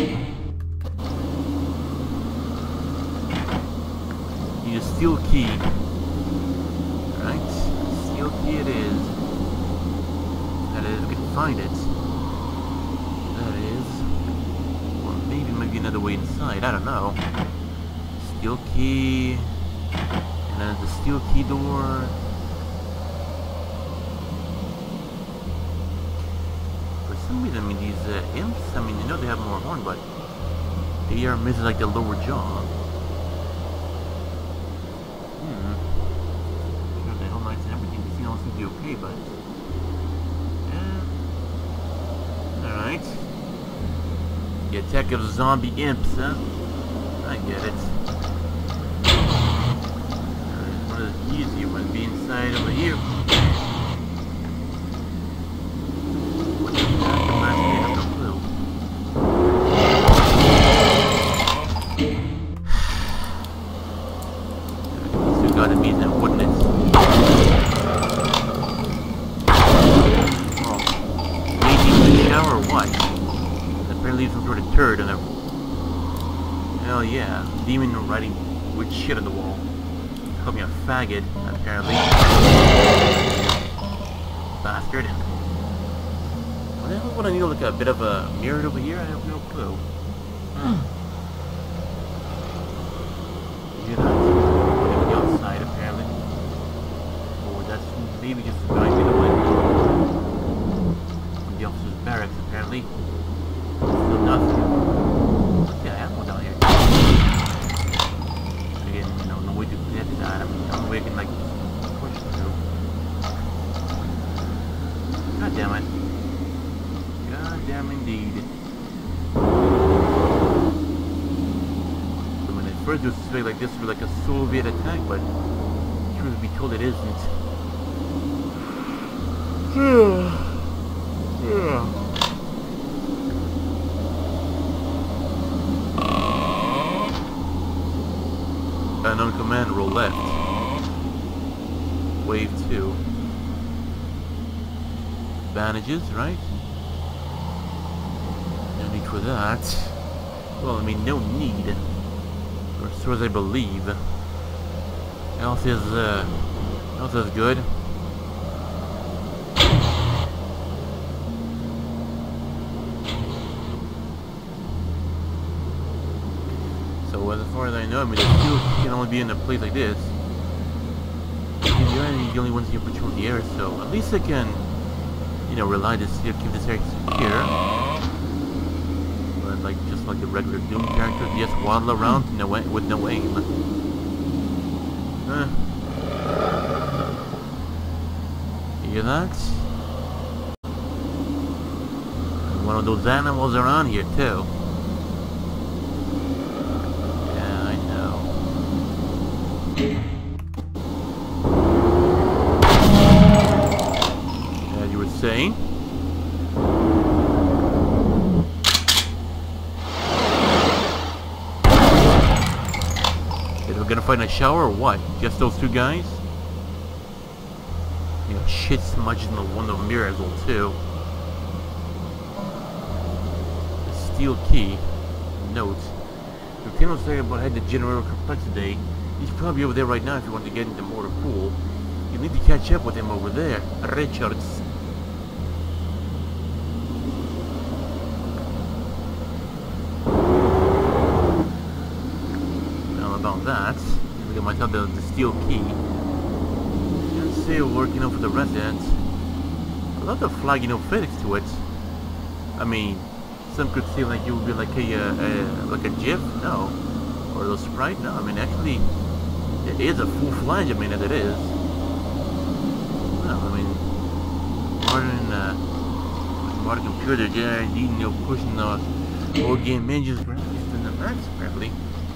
Need a steel key. Right? Steel key it is. That is, we can find it. That is. Or maybe maybe another way inside, I don't know. Steel key. And then the steel key door. For some reason, I mean, these uh, imps, I mean, you know they have more horn, but they are missing like the lower jaw. Hmm. Sure, the helmets and everything, the scene all seems to be okay, but... Yeah. Alright. The attack of zombie imps, huh? I get it. Alright, one of the keys you want to be inside over here. What's the attack of last day? I have no clue. Still gotta be that, wouldn't it? Oh. Waiting in the shower or what? Apparently some sort of turd on a... Hell yeah. Demon writing with shit on the wall. Called me a faggot, apparently. Bastard. What the hell would I need, like a bit of a mirror over here? I have no clue. Hmm. You know, the outside apparently. Or that's maybe just the guy in the window. The officer's barracks apparently. Still nothing. Yeah, I have one down here. Again, you know, no way to get to that. I mean, no way I can like push through. God damn it. God damn indeed. So when at first it was suspected like this was like a Soviet attack, but truth be told it isn't. Yeah. Unknown command, roll left. Wave two. Bandages, right? No need for that. Well, I mean, no need. Or so as I believe. Health is, uh... health is good. So as far as I know, I mean, the steel can only be in a place like this. You're the only ones who can patrol the air, so at least I can, you know, rely to see, keep this area secure. But like, just like the regular Doom characters, just waddle around no, with no aim. Huh. You hear that? One of those animals around here too. Yeah, I know. As you were saying. Is we gonna find a shower or what? Just those two guys? You know, shit smudged in the one of the mirror as well too. Steel key. Note. Lieutenant was saying about had the generator complex today. He's probably over there right now if you want to get into motor pool. You need to catch up with him over there. Richards. Well, about that. Look at myself the, the steel key. Didn't say working out for the residents. I love the flag, you know, FedEx to it. I mean, some could say like you would be like a, uh, a like a GIF, no, or a Sprite, no. I mean, actually, it is a full flange. I mean, as it is. No, I mean, modern, uh, modern computer, yeah, you know, pushing the old game engines graphics to the max, apparently.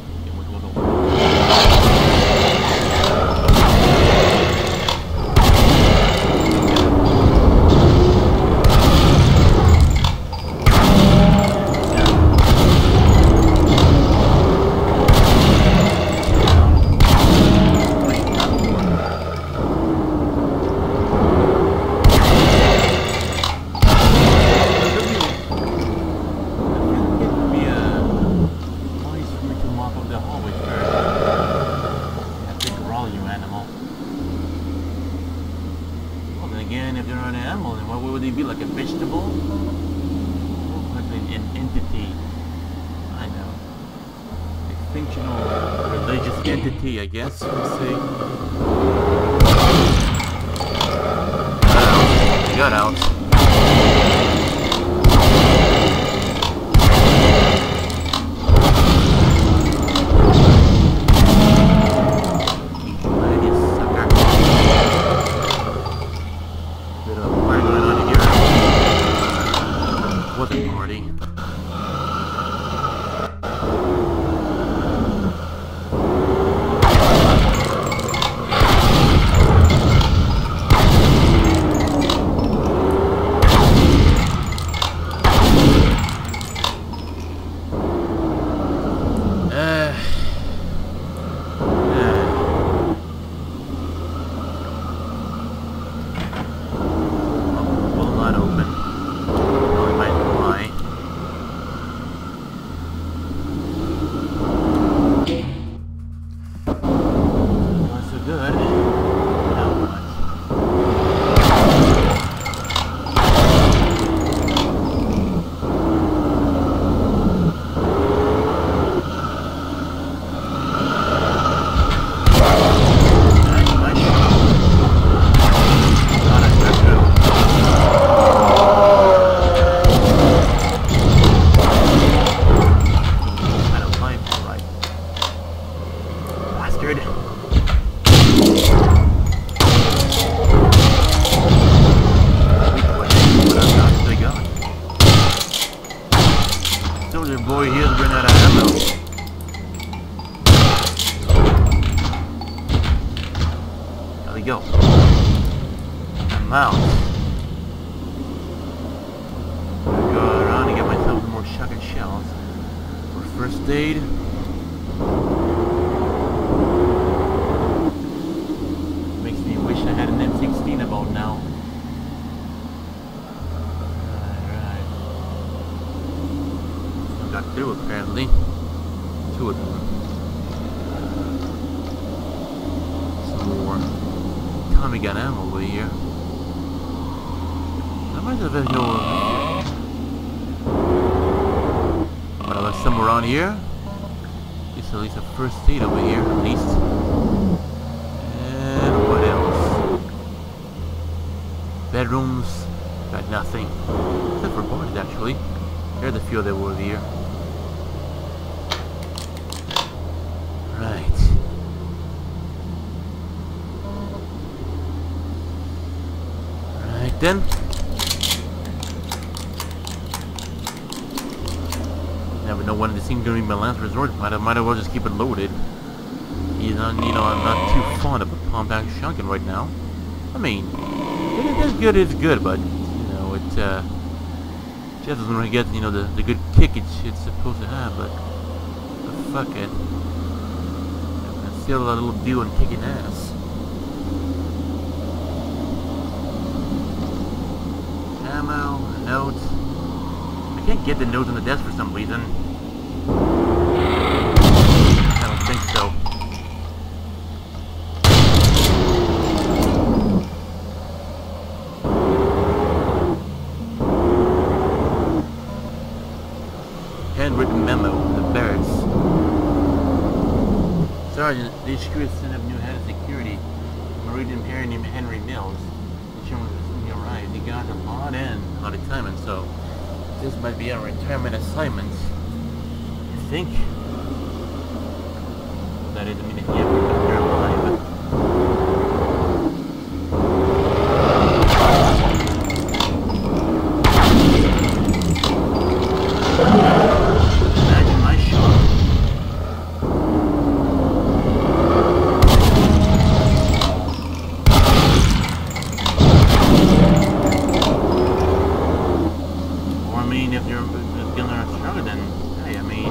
I guess we'll see. He got out. You sucker. Bit of a party going on here. What a party. Go. I'm out. Go around and get myself some more shotgun shells for first aid. Makes me wish I had an M sixteen about now. Alright. Got through apparently. Two of them. Some more. Tommy gun ammo over here. There might have been no over here. Well, there's some around here. It's at least a first aid over here, at least. And what else? Bedrooms. Got nothing. Except for bodies, actually. There's a few that were over here. Right. Then know when this thing's gonna be my last resort. Might might as well just keep it loaded. You know, you know, I'm not too fond of a compact shotgun right now. I mean, it is good, it's good, but you know, it uh, just doesn't really get you know the the good kick it's it's supposed to have. But, but fuck it, it's still a little deal in kicking ass. Ammo, notes. I can't get the notes on the desk for some reason. I don't think so. Handwritten memo, the barracks. Sergeant, the H Q has sent up new head of security, Marine Imperial named Henry Mills. The chairman was he arrived. He got a lot in, a lot of time, and so this might be a retirement assignment. I think. That doesn't mean that he ever got there alive. Imagine my shock. Or I mean, if you're gonna struggle, then hey, I mean,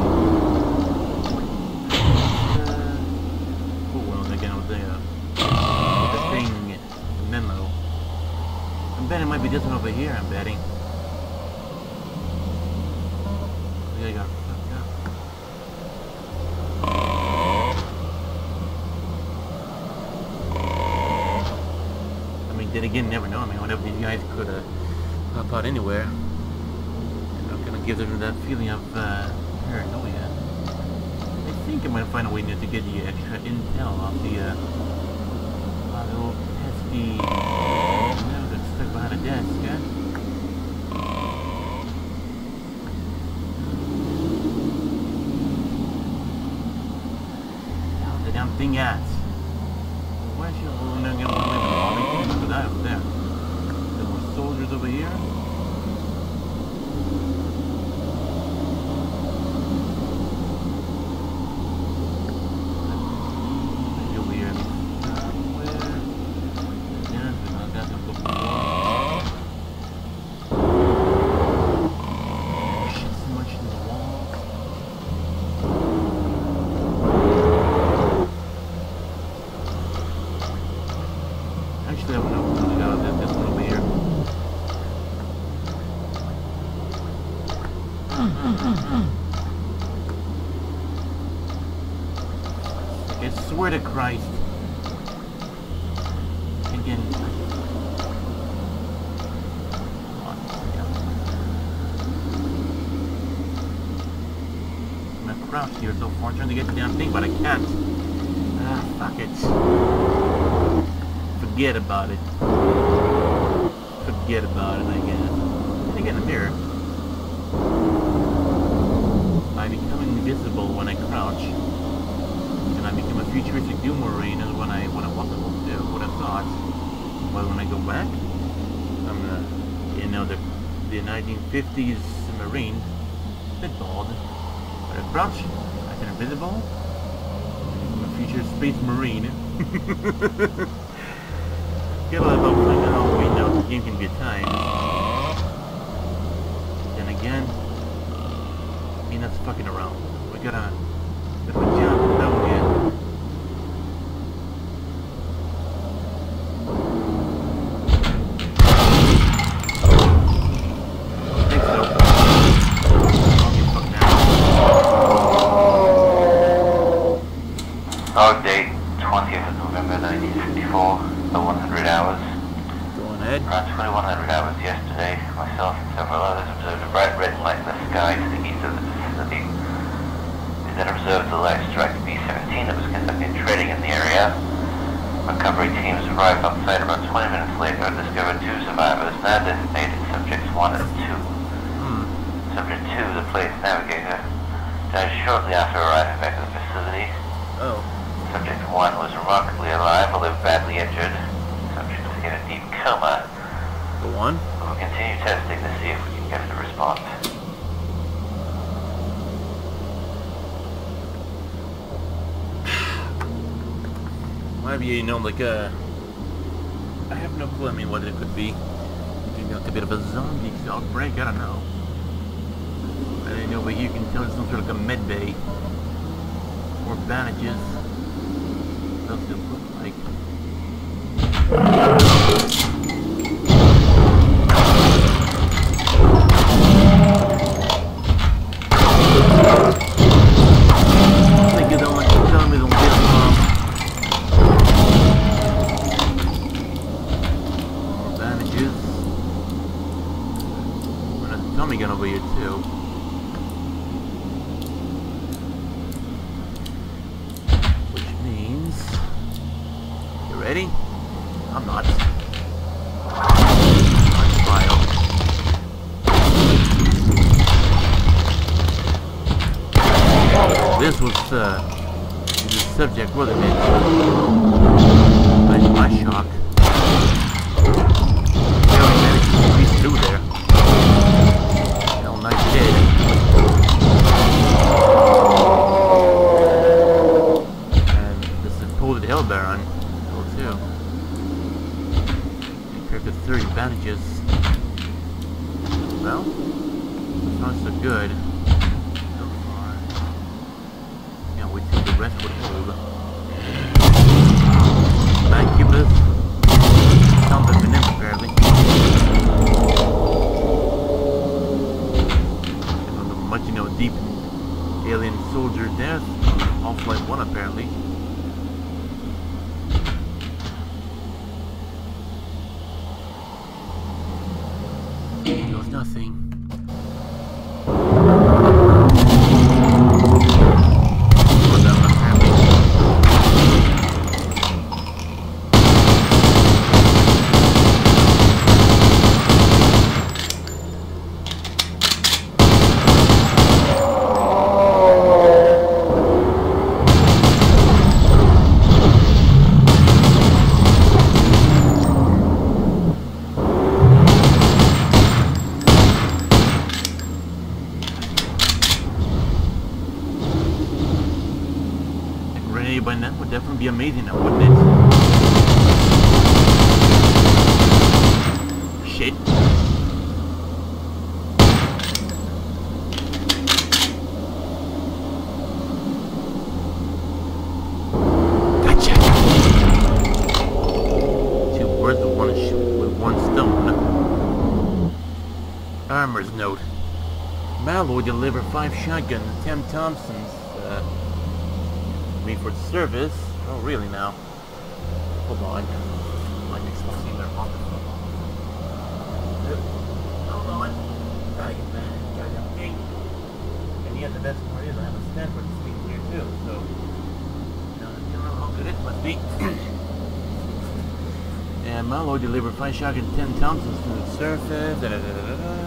uh, oh well, again with the uh, the thing, the memo. I'm betting it might be this one over here. I'm betting. There you go. I mean, then again, never know. I mean, whatever these guys could uh, pop out anywhere. And I'm gonna give them that feeling of uh, paranoia. I think I might find a way to get the extra intel off the uh, uh, little pesky note that's stuck behind a desk. Yeah? Damn thing at. Why should we not get one of the bombing? Look at that over there. There more soldiers over here. Maybe over here. Somewhere. Yeah, I got some good more. Shit, so much in the walls. Actually, I want to open out this one over here. I swear to Christ. Again. I'm gonna crouch here so far, trying to get the damn thing, but I can't. Ah, fuck it. Forget about it. Forget about it, I guess. And again, a mirror. I become invisible when I crouch, and I become a futuristic Doom Marine as when I when I walk uh, what I thought. But when I go back, I'm uh, you know the the nineteen fifties Marine, bit bald. But I crouch, I turn invisible. I'm a future space Marine. Get a little bit right now, we know the game can be at times. Then again, I mean that's fucking around. We gotta, gotta jump down here. I think so. I'll get fucked now.
Log date twentieth of November nineteen fifty-four. The one hundred hours.
Going ahead.
Around twenty-one hundred hours yesterday, myself and several others observed a bright red light in the sky to the east of the facility. We then observed the light strike B seventeen that was conducting trading in the area. Recovery teams arrived on site about twenty minutes later and discovered two survivors, now designated subjects one and two.
Hmm.
Subject two, the plane's navigator, died shortly after arriving back at the facility.
Oh.
Subject one was remarkably alive, although badly injured. Subject was in a deep coma.
Go on.
We will continue testing to see if we can get a response.
Might be, you know, like a... I have no clue, I mean, what it could be. Maybe like a bit of a zombie outbreak, I don't know. I don't know, but you can tell it's some sort of like a med bay. Or bandages. What does it look like? I think you don't like to tell me the Vietnam. More bandages. And a Tommy gun over here too. Ready? I'm not. File. This was uh, the subject, wasn't it? That's my shock. Barely managed to squeeze through there. Hell, nice dead. And the supposed Hell Baron. Compared to thirty bandages. Well, it's not so good. So far. Can't wait till the rest would hold. Mancubus. Sounds like an imp, apparently. And on the much, you know, deep alien soldier death. Half-Life one, apparently. There was nothing. By that would definitely be amazing now, wouldn't it? Shit. Gotcha. Two birds with one sh with one stone. Armor's note. Malloy delivered five shotguns, ten Thompsons. Uh, Me for service. Oh, really now? Hold on. My next one seems their pocket. Hold on. Gotta get that. Gotta get the gate. And yet the best part is I have a stand for the speed here too, so you know, you know how good it must be. And Malloy delivered five shotgun, ten Thompsons to the surface. Da, da, da, da, da.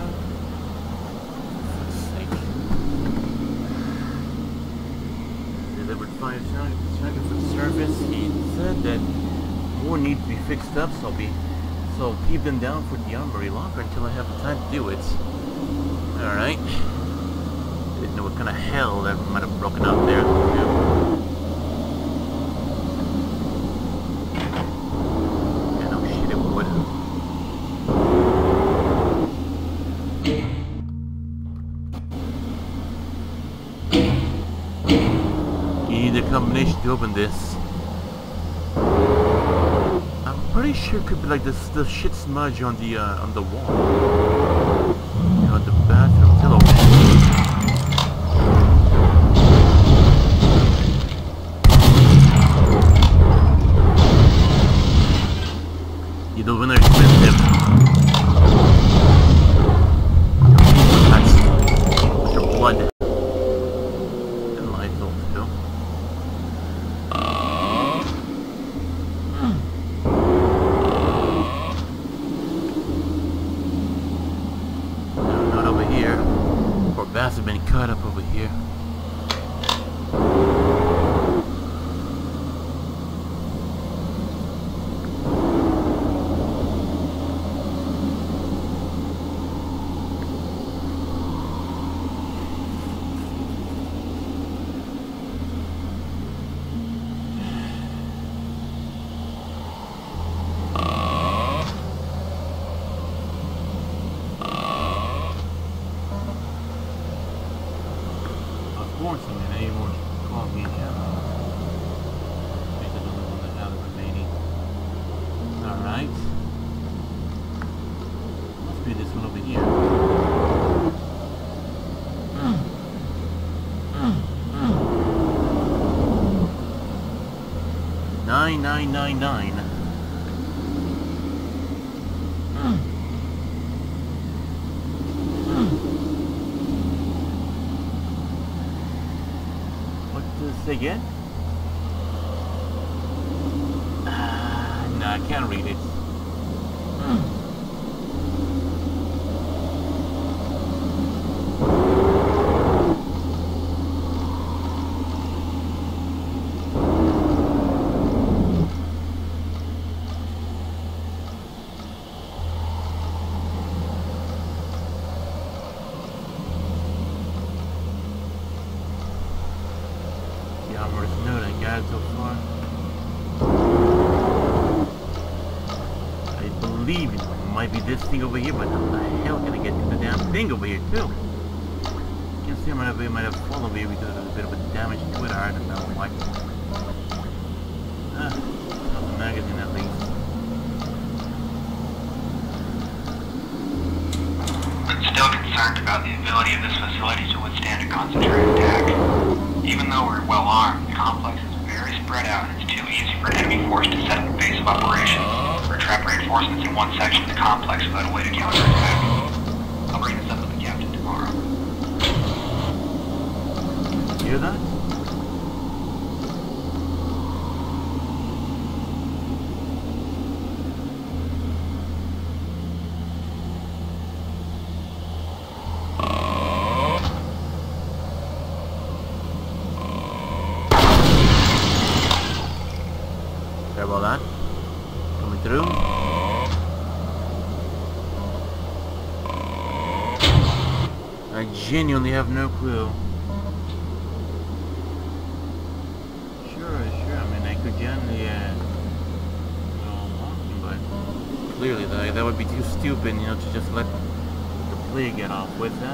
Delivered five shotguns to the surface. He said that more need to be fixed up, so I'll be so I'll keep them down for the armory longer until I have the time to do it. Alright. Didn't know what kind of hell that might have broken out there. Yeah, no shit it would. You need a combination to open this. I'm pretty sure it could be like this the shit smudge on the uh, on the wall. You know, the bathroom pillow. You know, when they're expensive. That's your blood. And life also. No, not over here. Poor bats have been cut up over here. reinforcing and able to call me ammo. I think that's the only one that has remaining. Alright. Must be this one over here. Nine nine nine nine. What does it say again? Uh, no, I can't read it. So far, I believe it might be this thing over here, but how the hell can I get to the damn thing over here too? You can see I might have, it might have fallen over here because there's a bit of a damage to it. I don't know what. Ah, not the magazine at least.
I'm still concerned about the ability of this facility to withstand a concentrated attack. Even though we're well armed, the complex is very spread out and it's too easy for an enemy force to set up a base of operations or trap reinforcements in one section of the complex without a way to counterattack. I'll bring this up with the captain tomorrow.
Hear that? Sorry about that. Coming through. I genuinely have no clue. Sure, sure. I mean, I could generally uh, go walking, but clearly that that would be too stupid, you know, to just let the player get off with that.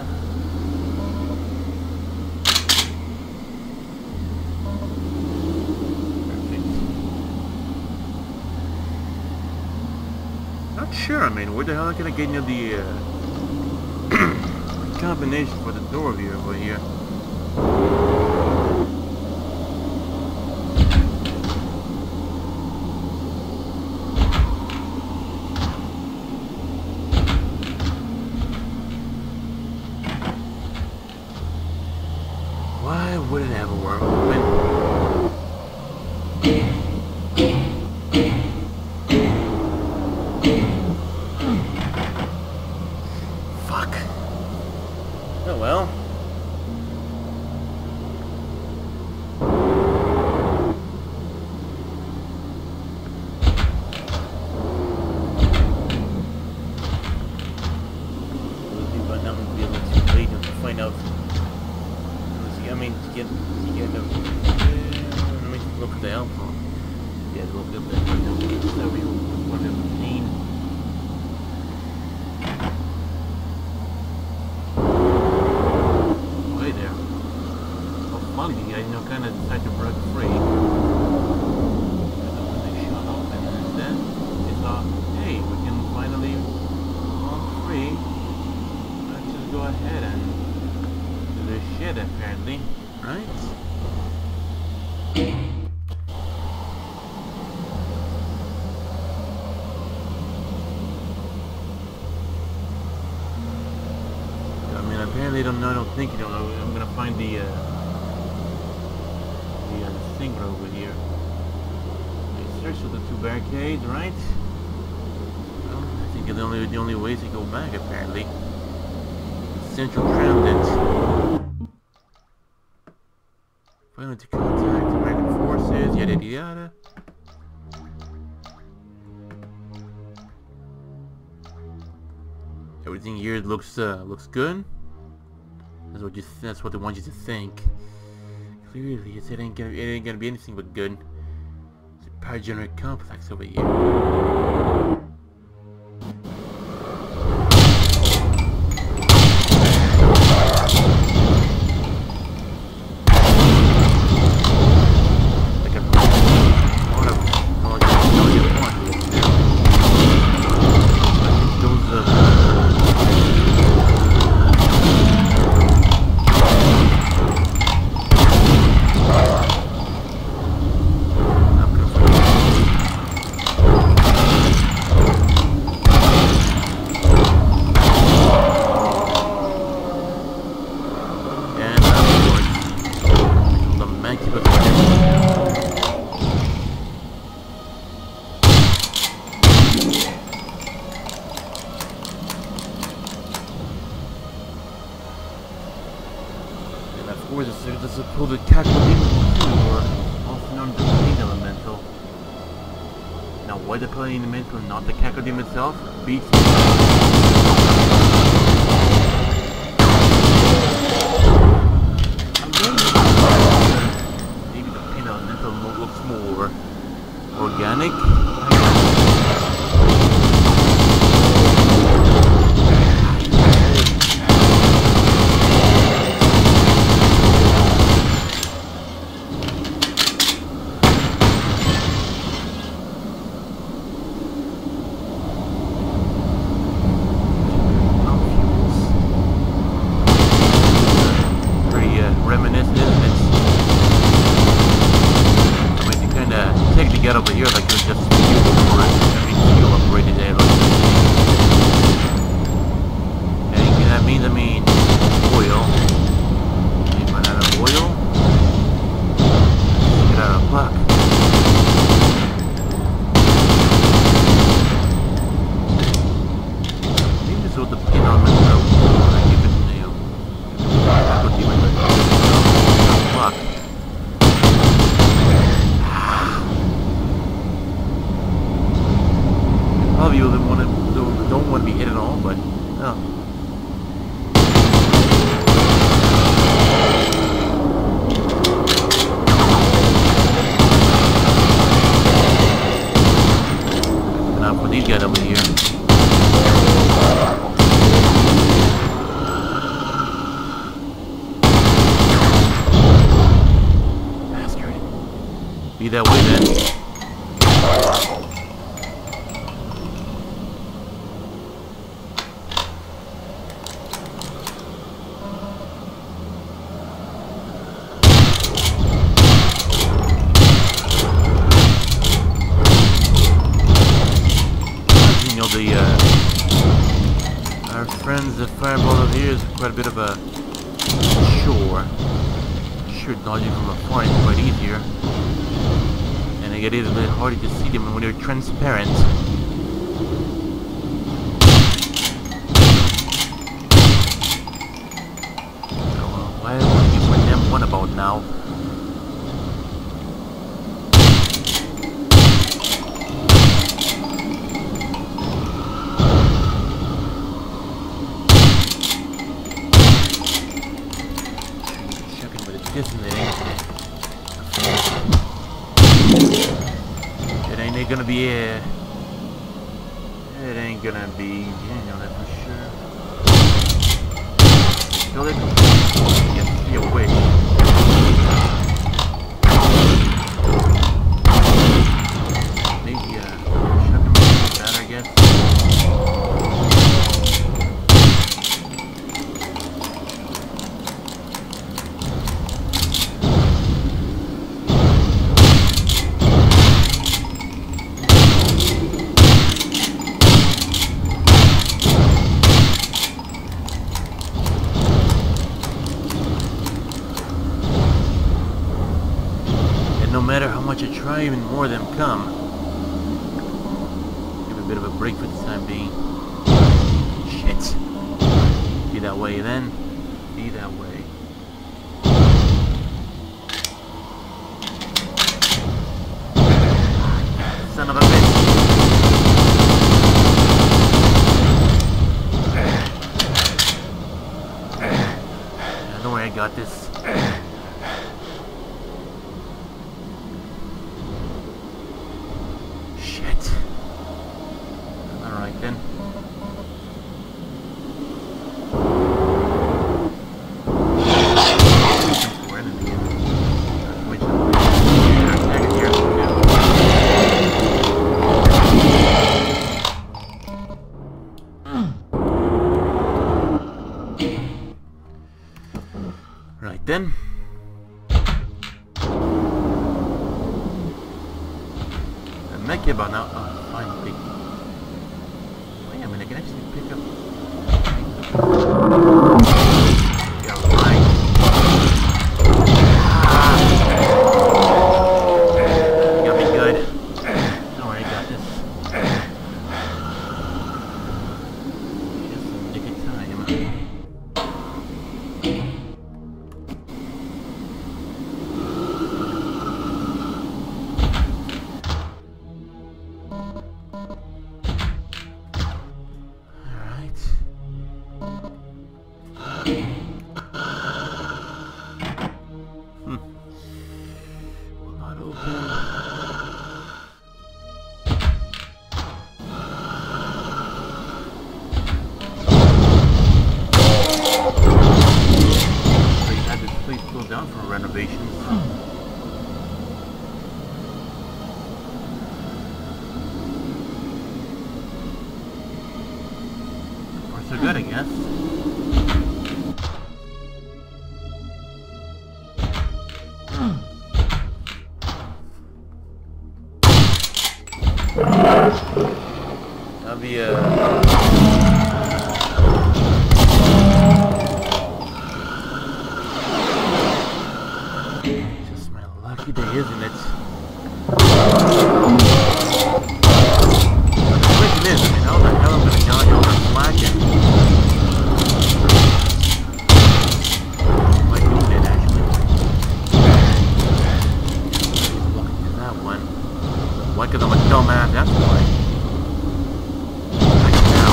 Not sure, I mean, where the hell can I get near the uh, combination for the door here over here? Why would it have a worm open? Oh well. We'll see by now we'll be able to wait and find out. Let's see, I mean, to get, to get them. Uh, let me look at the alcohol. Yeah, look at that. So we want to clean. I know kind of decided to break free. And when they shut up and then they thought, hey, we can finally walk free. Let's just go ahead and do this shit apparently, right? I mean, apparently, I don't know, I don't think, you don't know. I'm gonna find the, uh, thing right over here. I search for the two barricades, right? Well, I think the only the only way to go back apparently. Central Transit. Finally to contact American forces, yada yada yada. Everything here looks uh, looks good. That's what you th that's what they want you to think. Clearly, it ain't gonna, it ain't gonna be anything but good. It's a power generator complex over here. Or is it the supposed Cacodemon core, also known as the Pain Elemental? Now, why the Pain Elemental and not the Cacodemon itself? Beats maybe the Pain Elemental looks more organic? Get over here like you're just fuel operated there. And that means I mean oil. You run out of oil. Get out of luck. Maybe this is what the pin on my throat. I give it to you. I could give it to luck. Probably you don't want to don't, don't want to be hit at all, but oh. Enough for these guys over here. Bastard. Be that way then. The, uh, our friends, the fireball over here is quite a bit of a chore. Sure, dodging from afar is quite easier. And it is a bit harder to see them when they're transparent. So, why would you put them one about now? It ain't it gonna be a. It ain't gonna be. You know that for sure. Kill it. Yes, your wish. Maybe uh, chuck him with that, I guess. No matter how much I try, even more of them come. Give a bit of a break for the time being. Shit. Be that way then. Be that way. Son of a bitch. Yeah, don't worry, I got this. Alright then. Right then. The mech about now. Oh, finally. Wait a minute, I can actually pick up. Yeah, right. Ah. Got me good. Don't worry, I got this. Just a nick of time. Hmm. Will not open. They had this place closed down for renovations. So good, I guess. That'll be a... Just my lucky day, isn't it? The question is, I mean, how the hell am I gonna dodge all that flashing? Might need it, actually. Lucky to that one. Why? Because I'm a dumbass, that's why. Like now.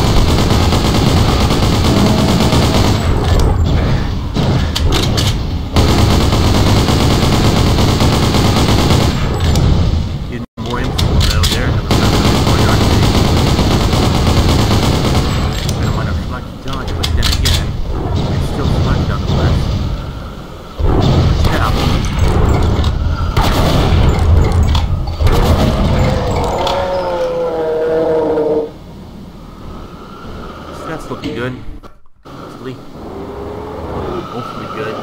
Getting more info out there. Dodge, but then again, it's still selected on the left. Yeah. So that's looking good. Hopefully. Hopefully good.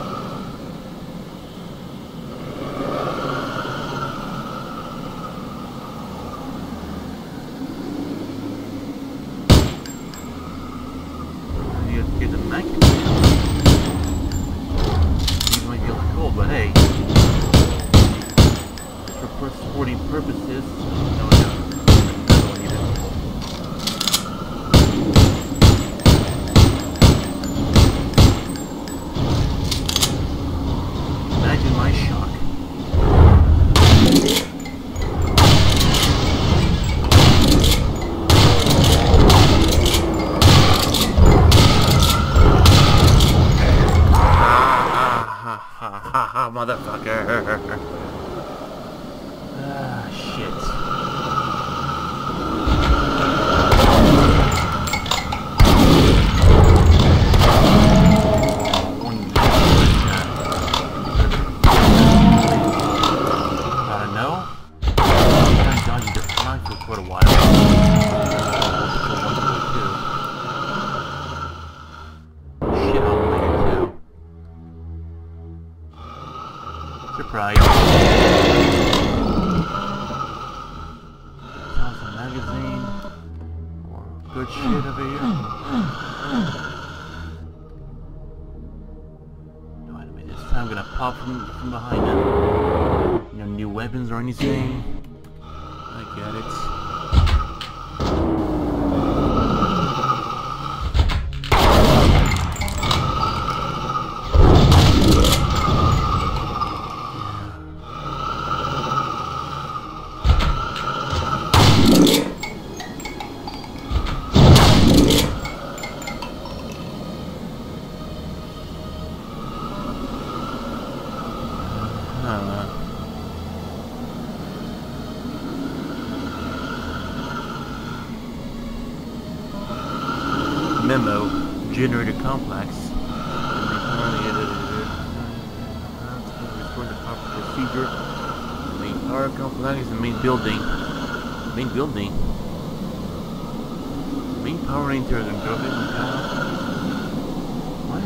Get the neck. These might be a little cold, but hey, just for sporting purposes, no, no, I don't need it. Imagine my shock. Haha, motherfucker. Ah, shit. I don't know. I'm dodging the fly for quite a while. Shit, I'll make it too. Surprise. Thousand magazine. More good shit over here. No enemy this time. I'm gonna pop from, from behind them. No new weapons or anything. I get it. Uh, Memo, generator complex. Restore the proper procedure. The main power complex is the main building. Main building. Main power ranger and building. What?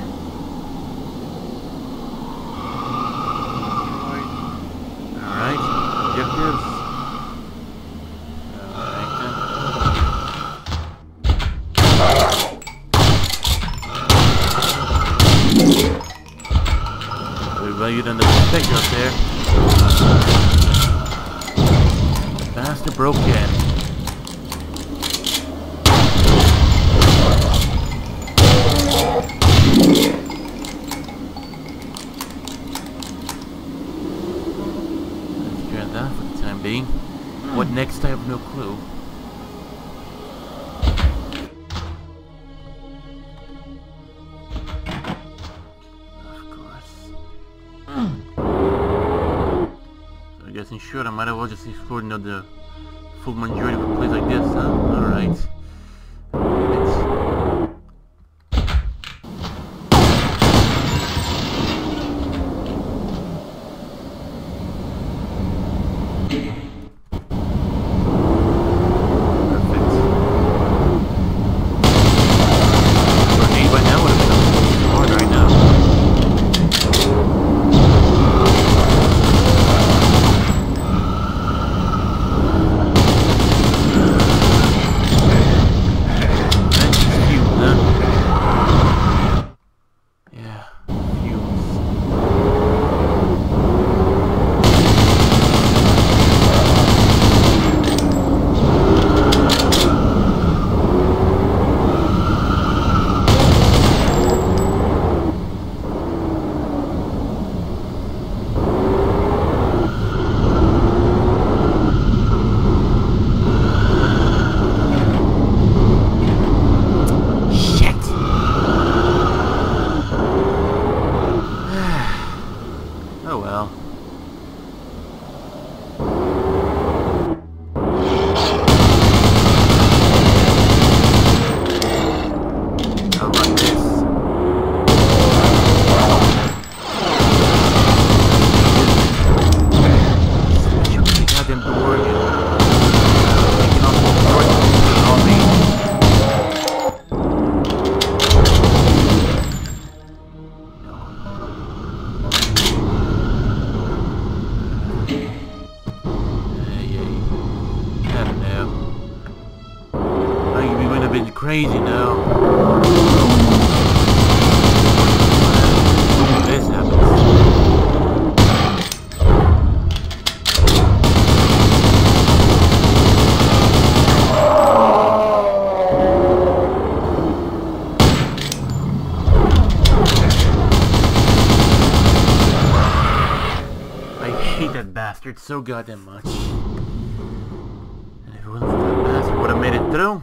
Alright, objectives. Alright then. We valued under the picture up there. The bastard broke in. That for the time being. What next? I have no clue. wasn't sure. I might as well just explore, you know, the full majority of a place like this, huh? Alright. Crazy now. This happens. I hate that bastard so goddamn much. And if it wasn't for that bastard, would have made it through.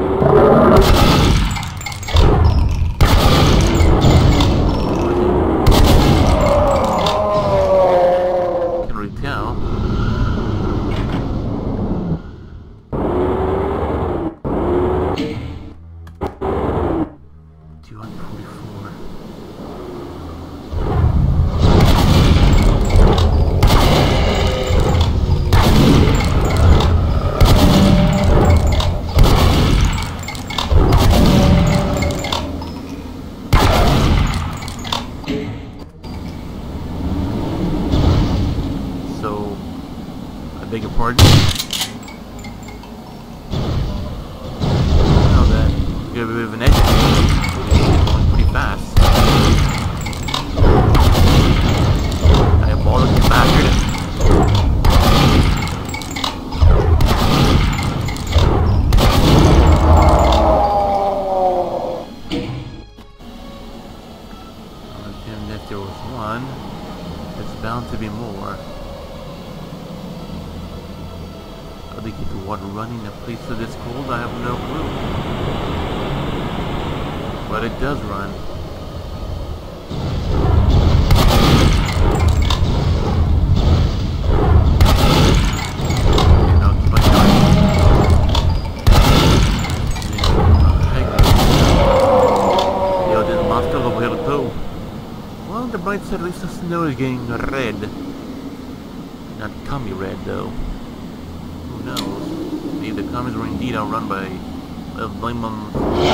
Can't really tell. two hundred forty-four. So, I beg your pardon? Oh, that give a bit of an edge. Going pretty fast. Diabolic bastard. And if there was one, there's bound to be more. How they keep the water running in a place so this cold, I have no clue. But it does run. You know, keep on going. Yo, there's a monster over here too. Well, the bright side, at least the snow is getting red. Not commie red though. Who knows? Maybe the commies were indeed outrun by the blame on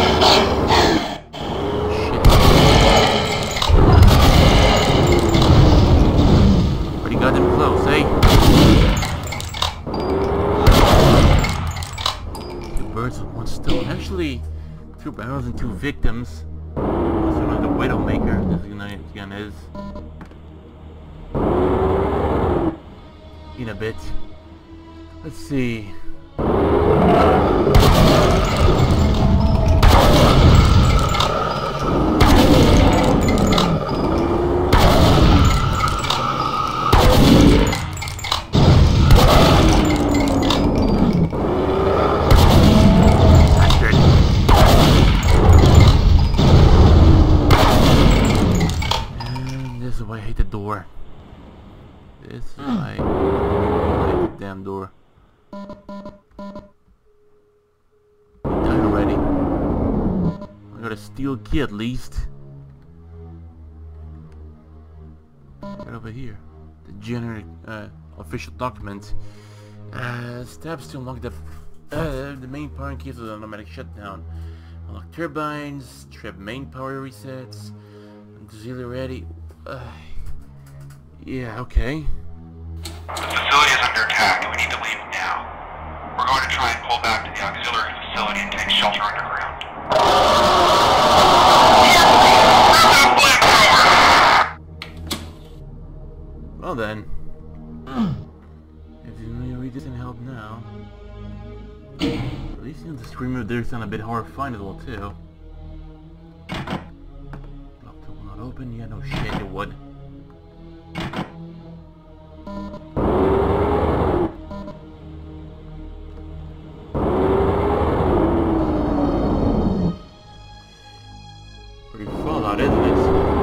shit. Pretty goddamn close, eh? Two birds with one stone. Actually, two barrels and two victims. Also like the Widowmaker, this gun is. In a bit. Let's see. And this is why I hate the door. This is why. damn door. Died already. I got a steel key at least. Right over here. The generic uh, official document. Uh, steps to unlock the uh, the main power and keys of the automatic shutdown. Unlock turbines, trip main power resets, auxiliary ready. Uh, yeah, okay.
The facility is under attack and we need to leave now. We're going to try and pull back to the auxiliary facility and take shelter underground.
Well then. If you really doesn't help now. At least you know the screamer there sound a bit hard to find as well too. Locked will not open, yeah no shit it would. Pretty fallout, isn't it?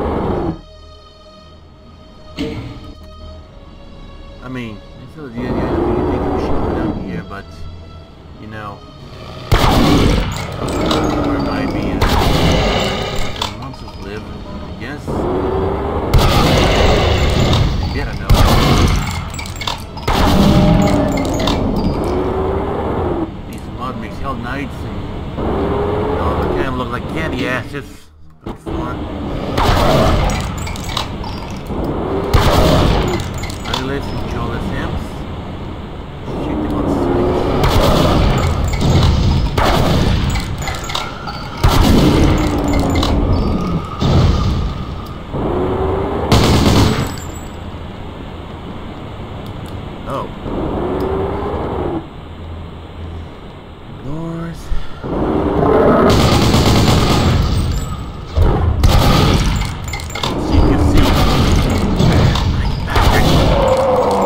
I mean, it's not the idea that we can take a shot down here, but you know, or it might be uh, monsters live, I guess. Maybe, I don't know. These mud mix hell knights and you know, they kind of look like candy asses. Pretty fun. Let's enjoy the Sims. Shoot them on sight. Oh. Doors. See if you see.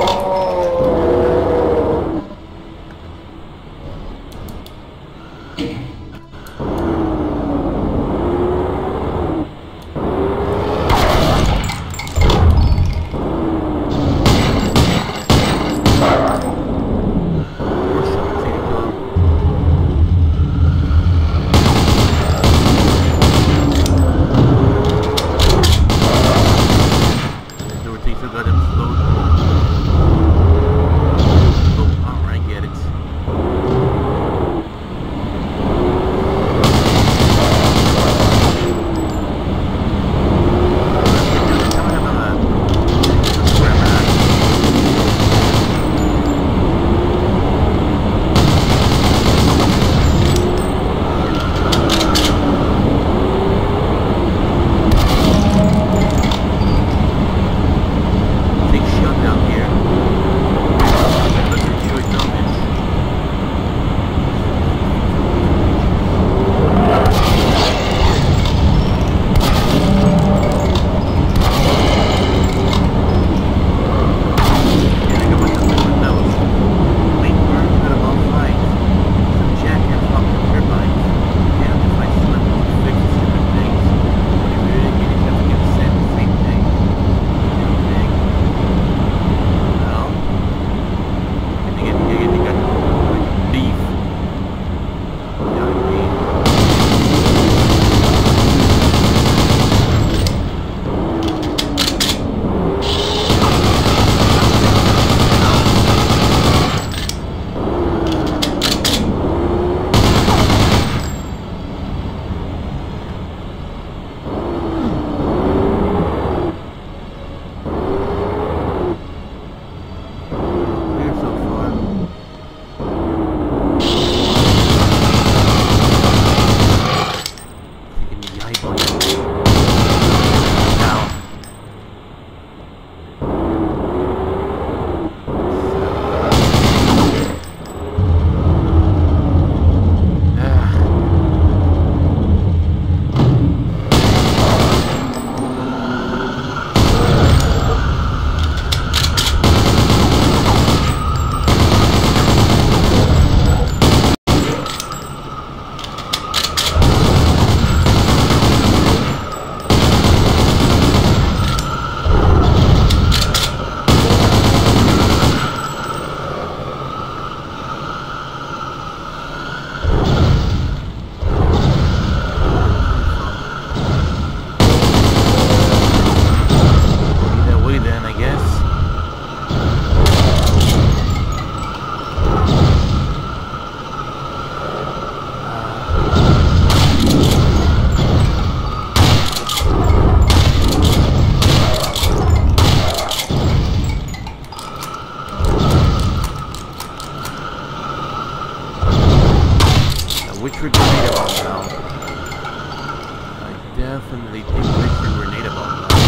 definitely think extra grenade about that.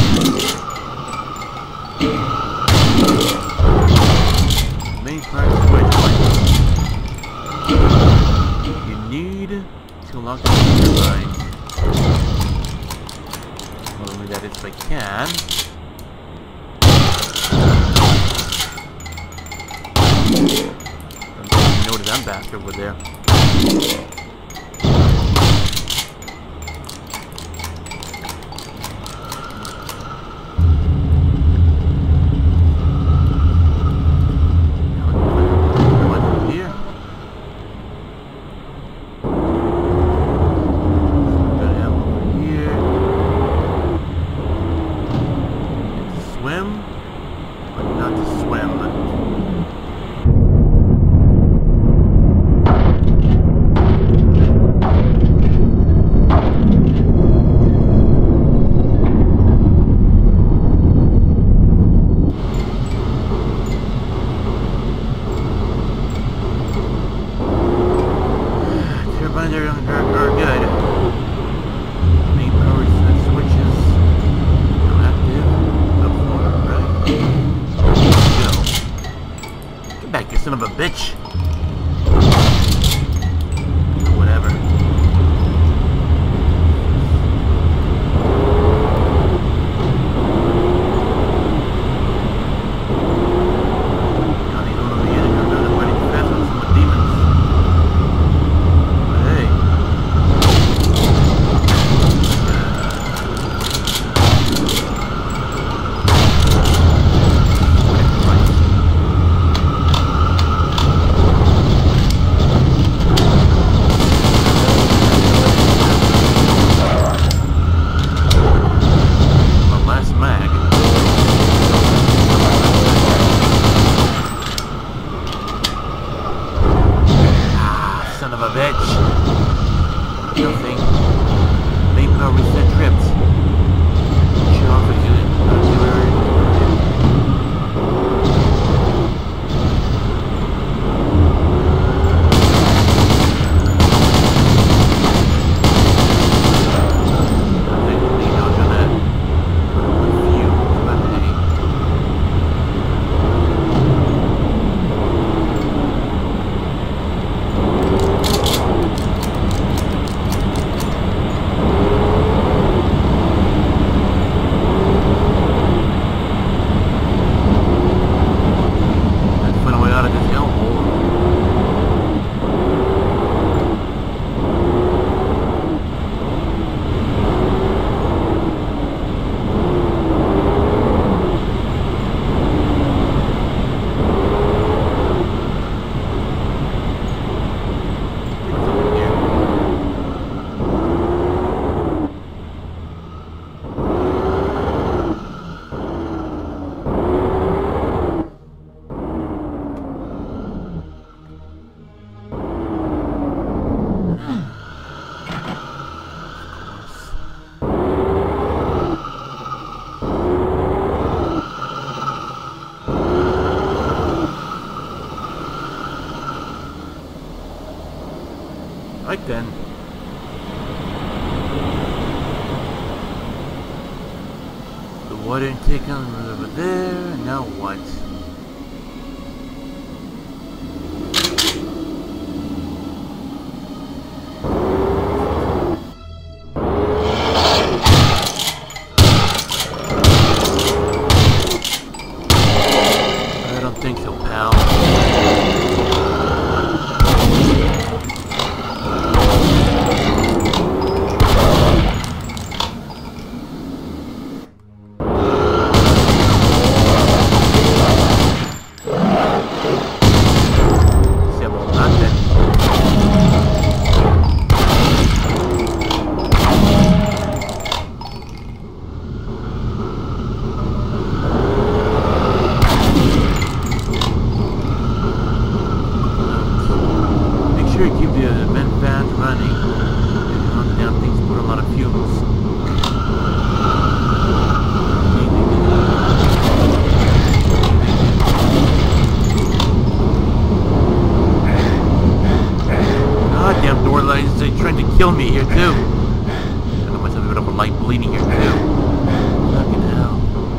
Main part switch. You need to unlock the turbines. Only that if I can. Don't notice that bastard over there. Son of a bitch. Whatever. I need one of the enemies that are fighting fast with some demons. But hey. Right then. The water intake on over there. Now what? I don't think so, pal. bleeding here too. Fucking hell.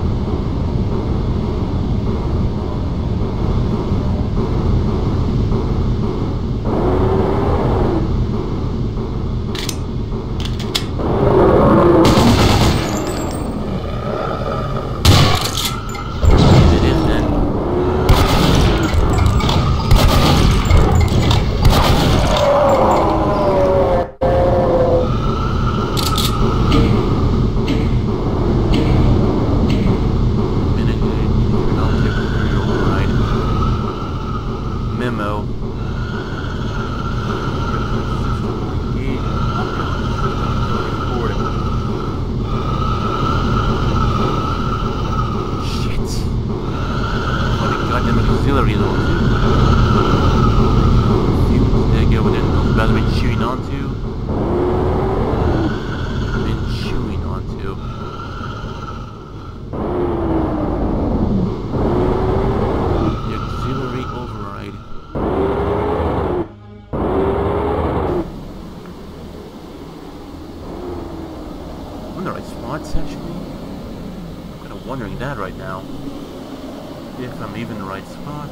Wondering that right now. If I'm even in the right spot.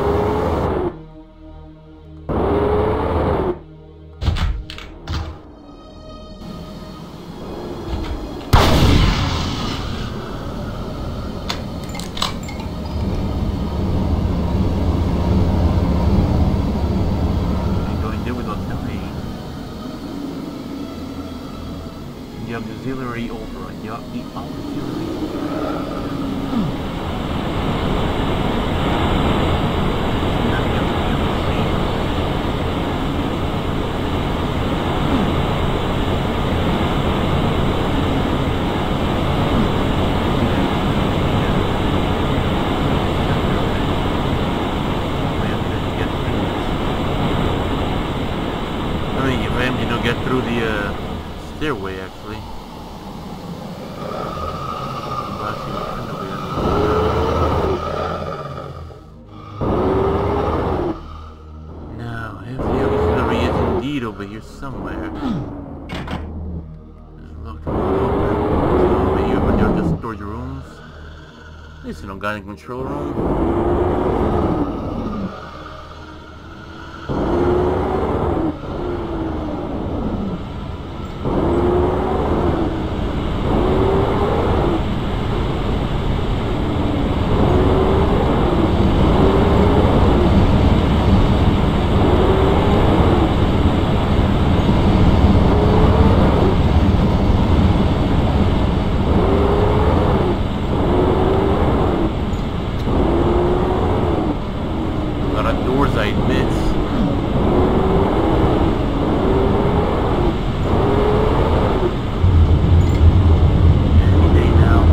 I'm going to do without dying. You have auxiliary override. You have the auxiliary. Get through the uh, stairway actually. Now, if the auxiliary is indeed over here somewhere. Just look open. So maybe over there are the storage rooms. At least you don't got a control room. I admit. Any day now.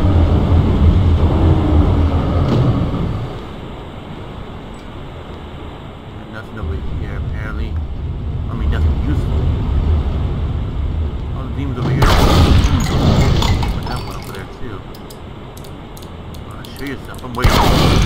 And nothing over here apparently. I mean nothing useful. All the demons over here. But that one over there too. Well, show yourself. I'm waiting.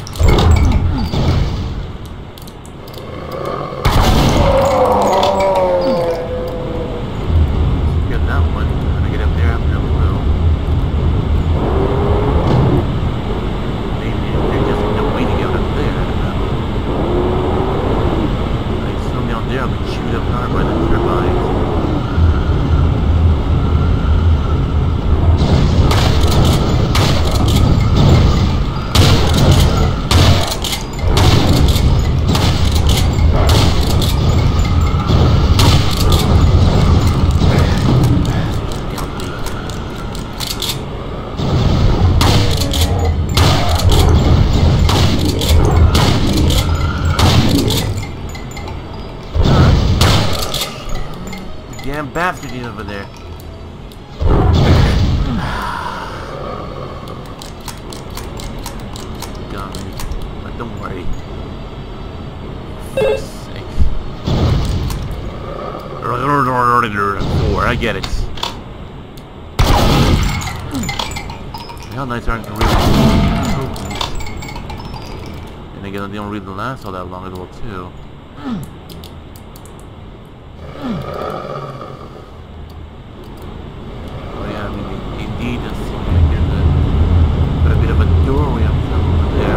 Damn bastard is over there. Gun. But don't worry. For sake. Four, I get it. Hell Knights aren't really and again they don't really last all that long as well too. Oh yeah, I mean gate and see if I hear the got a bit of a doorway up over there.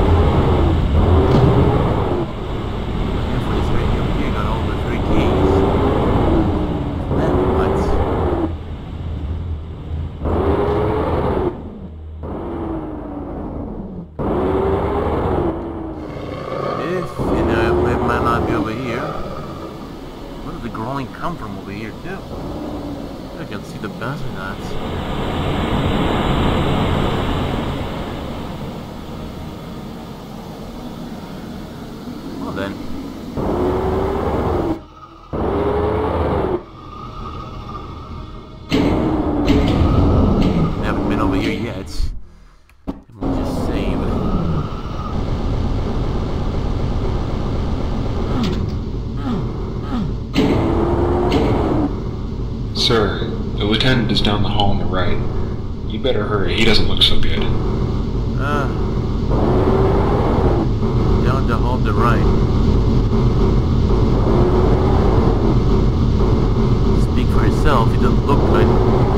And for this radio here, got all the three keys. Then what? If you know it might not be over here. Where did the growling come from over here too? I can see the basilisk. Well then. Haven't been over here yet. We'll just save.
Sir, the lieutenant is down the hall on the right. You better hurry, he doesn't look so good.
Ah. Down the hall on the right. Speak for yourself, he doesn't look good.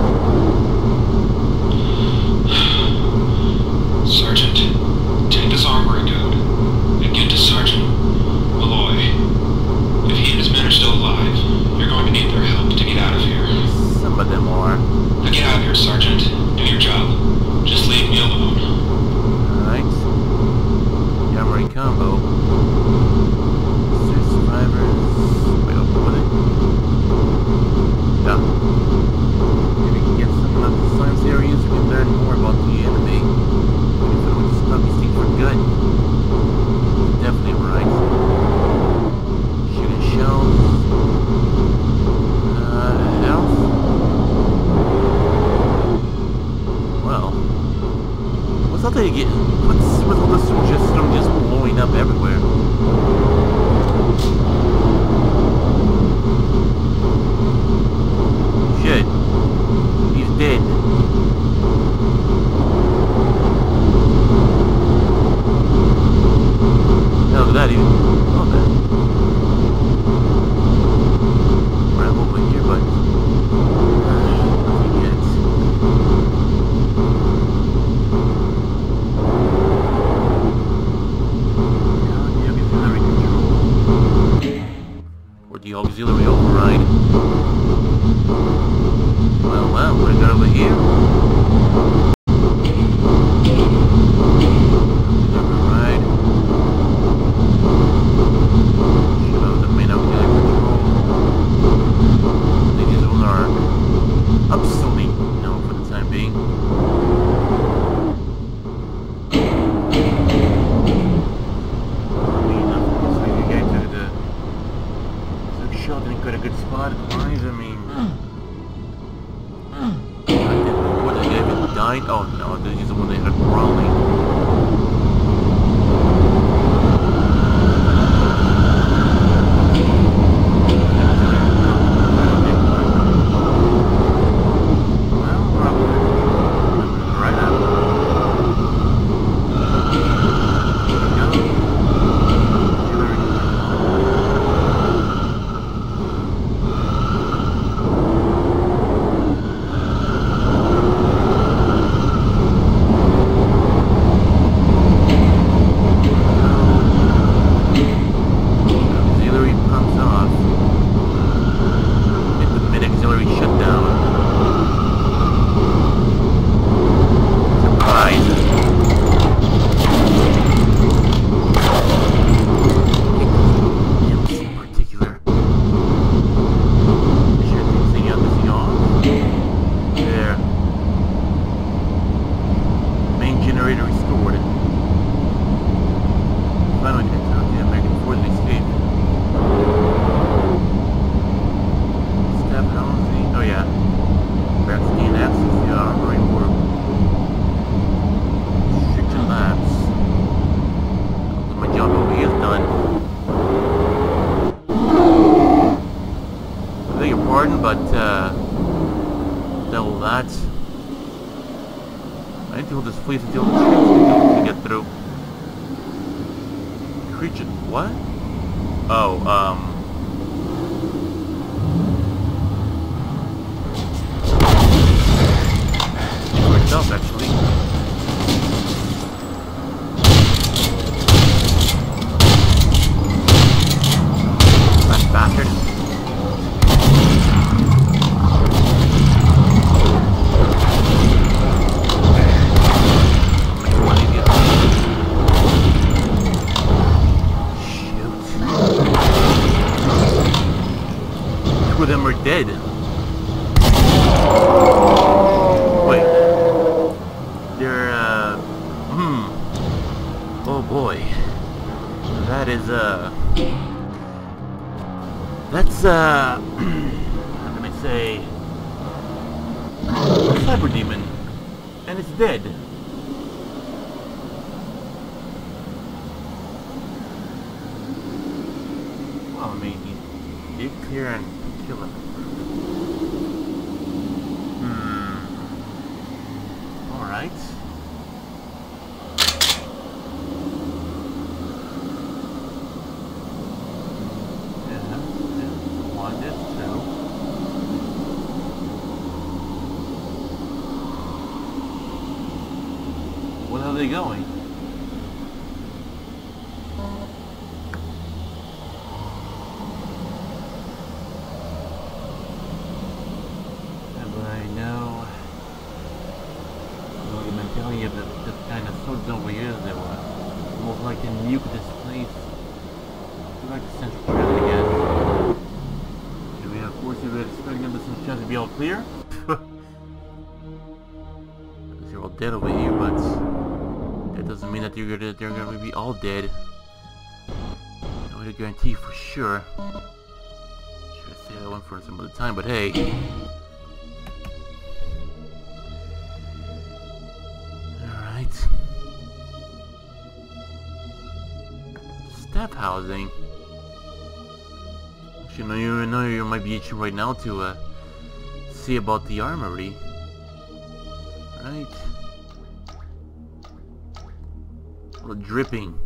Sergeant, take this armory code and get to Sergeant Malloy. If he and his men are still alive, you're going to need their help to get out of here.
Some of them are.
Now get out of here, Sergeant. Do your job. Just leave me alone.
Alright. Armory combo. Six survivors. Wait, what was it? Yeah. Maybe we can get some of the science areas, we can learn more about the enemy. Maybe if it would stop these things for good. Definitely right. Shooting shells. Uh, health? Well. What's up there you get? What's with all this just, just blowing up everywhere? Shit. He's dead. Hell, look at that even. Oh, that. Right over here, but nothing yet. Yeah, the auxiliary control. Or the auxiliary override. Well, well, we're gonna go over here. Override. Shut off the main auxiliary control. These ones are obsolete, no, for the time being. I mean, I'm so you get to the so shot and got a good spot at the lines, I mean. I didn't know what the guy even died. Oh no, this is the one they had growling. pardon, but uh, devil that. I need to hold this place until the streets to get through. Creature, what? Oh, um. is, uh... That's, uh... how can I say... a cyber demon. And it's dead. Well, I mean, he did clear and kill him. Hmm. Alright. Where are they going? Yeah, but I know, I know the mentality of the, the kind of thugs over here that were most likely nuke this place. We're like the central traffic again. Do we have forces we're expecting them this chance to be all clear? You're all dead over here, but that doesn't mean that you're gonna, they're gonna be all dead. No way to guarantee for sure. Should I say that one for some other time, but hey. Alright. Staff housing. Actually, no, you know you might be itching right now to uh, see about the armory. Right. A little dripping.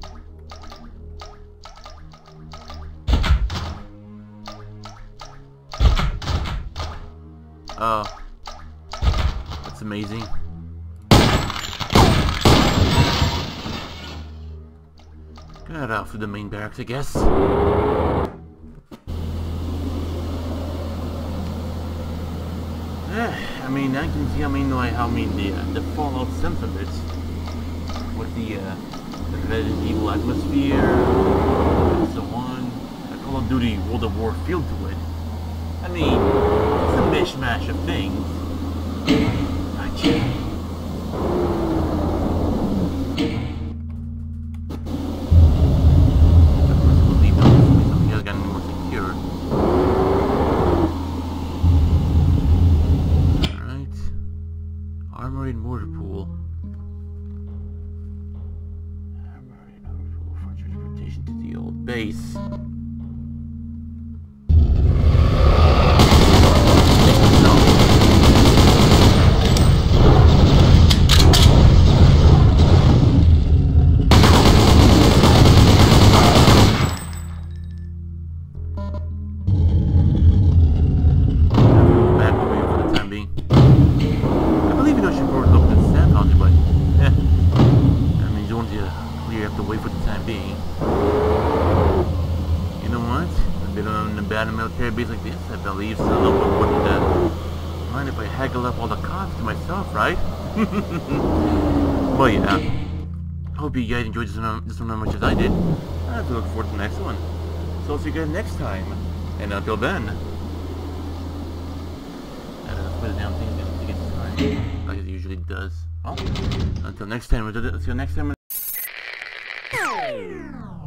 Oh. That's amazing. Got off to the main barracks, I guess. I mean, I can see, I mean, like, I mean, the, uh, the Fallout sense of it. With the, uh, the Resident Evil atmosphere, and so on. A Call of Duty World of War feel to it. I mean, it's a mishmash of things. Gotcha. Armory and mortar pool. Armory and mortar pool for transportation to the old base. At a military base like this, I believe someone wouldn't uh, mind if I haggle up all the costs to myself, right? But yeah, hope you guys enjoyed this one, this one as much as I did. I have to look forward to the next one. So I'll see you guys next time, and until then, uh, put it down thing to get started, like it usually does. Well, until next time, until next time.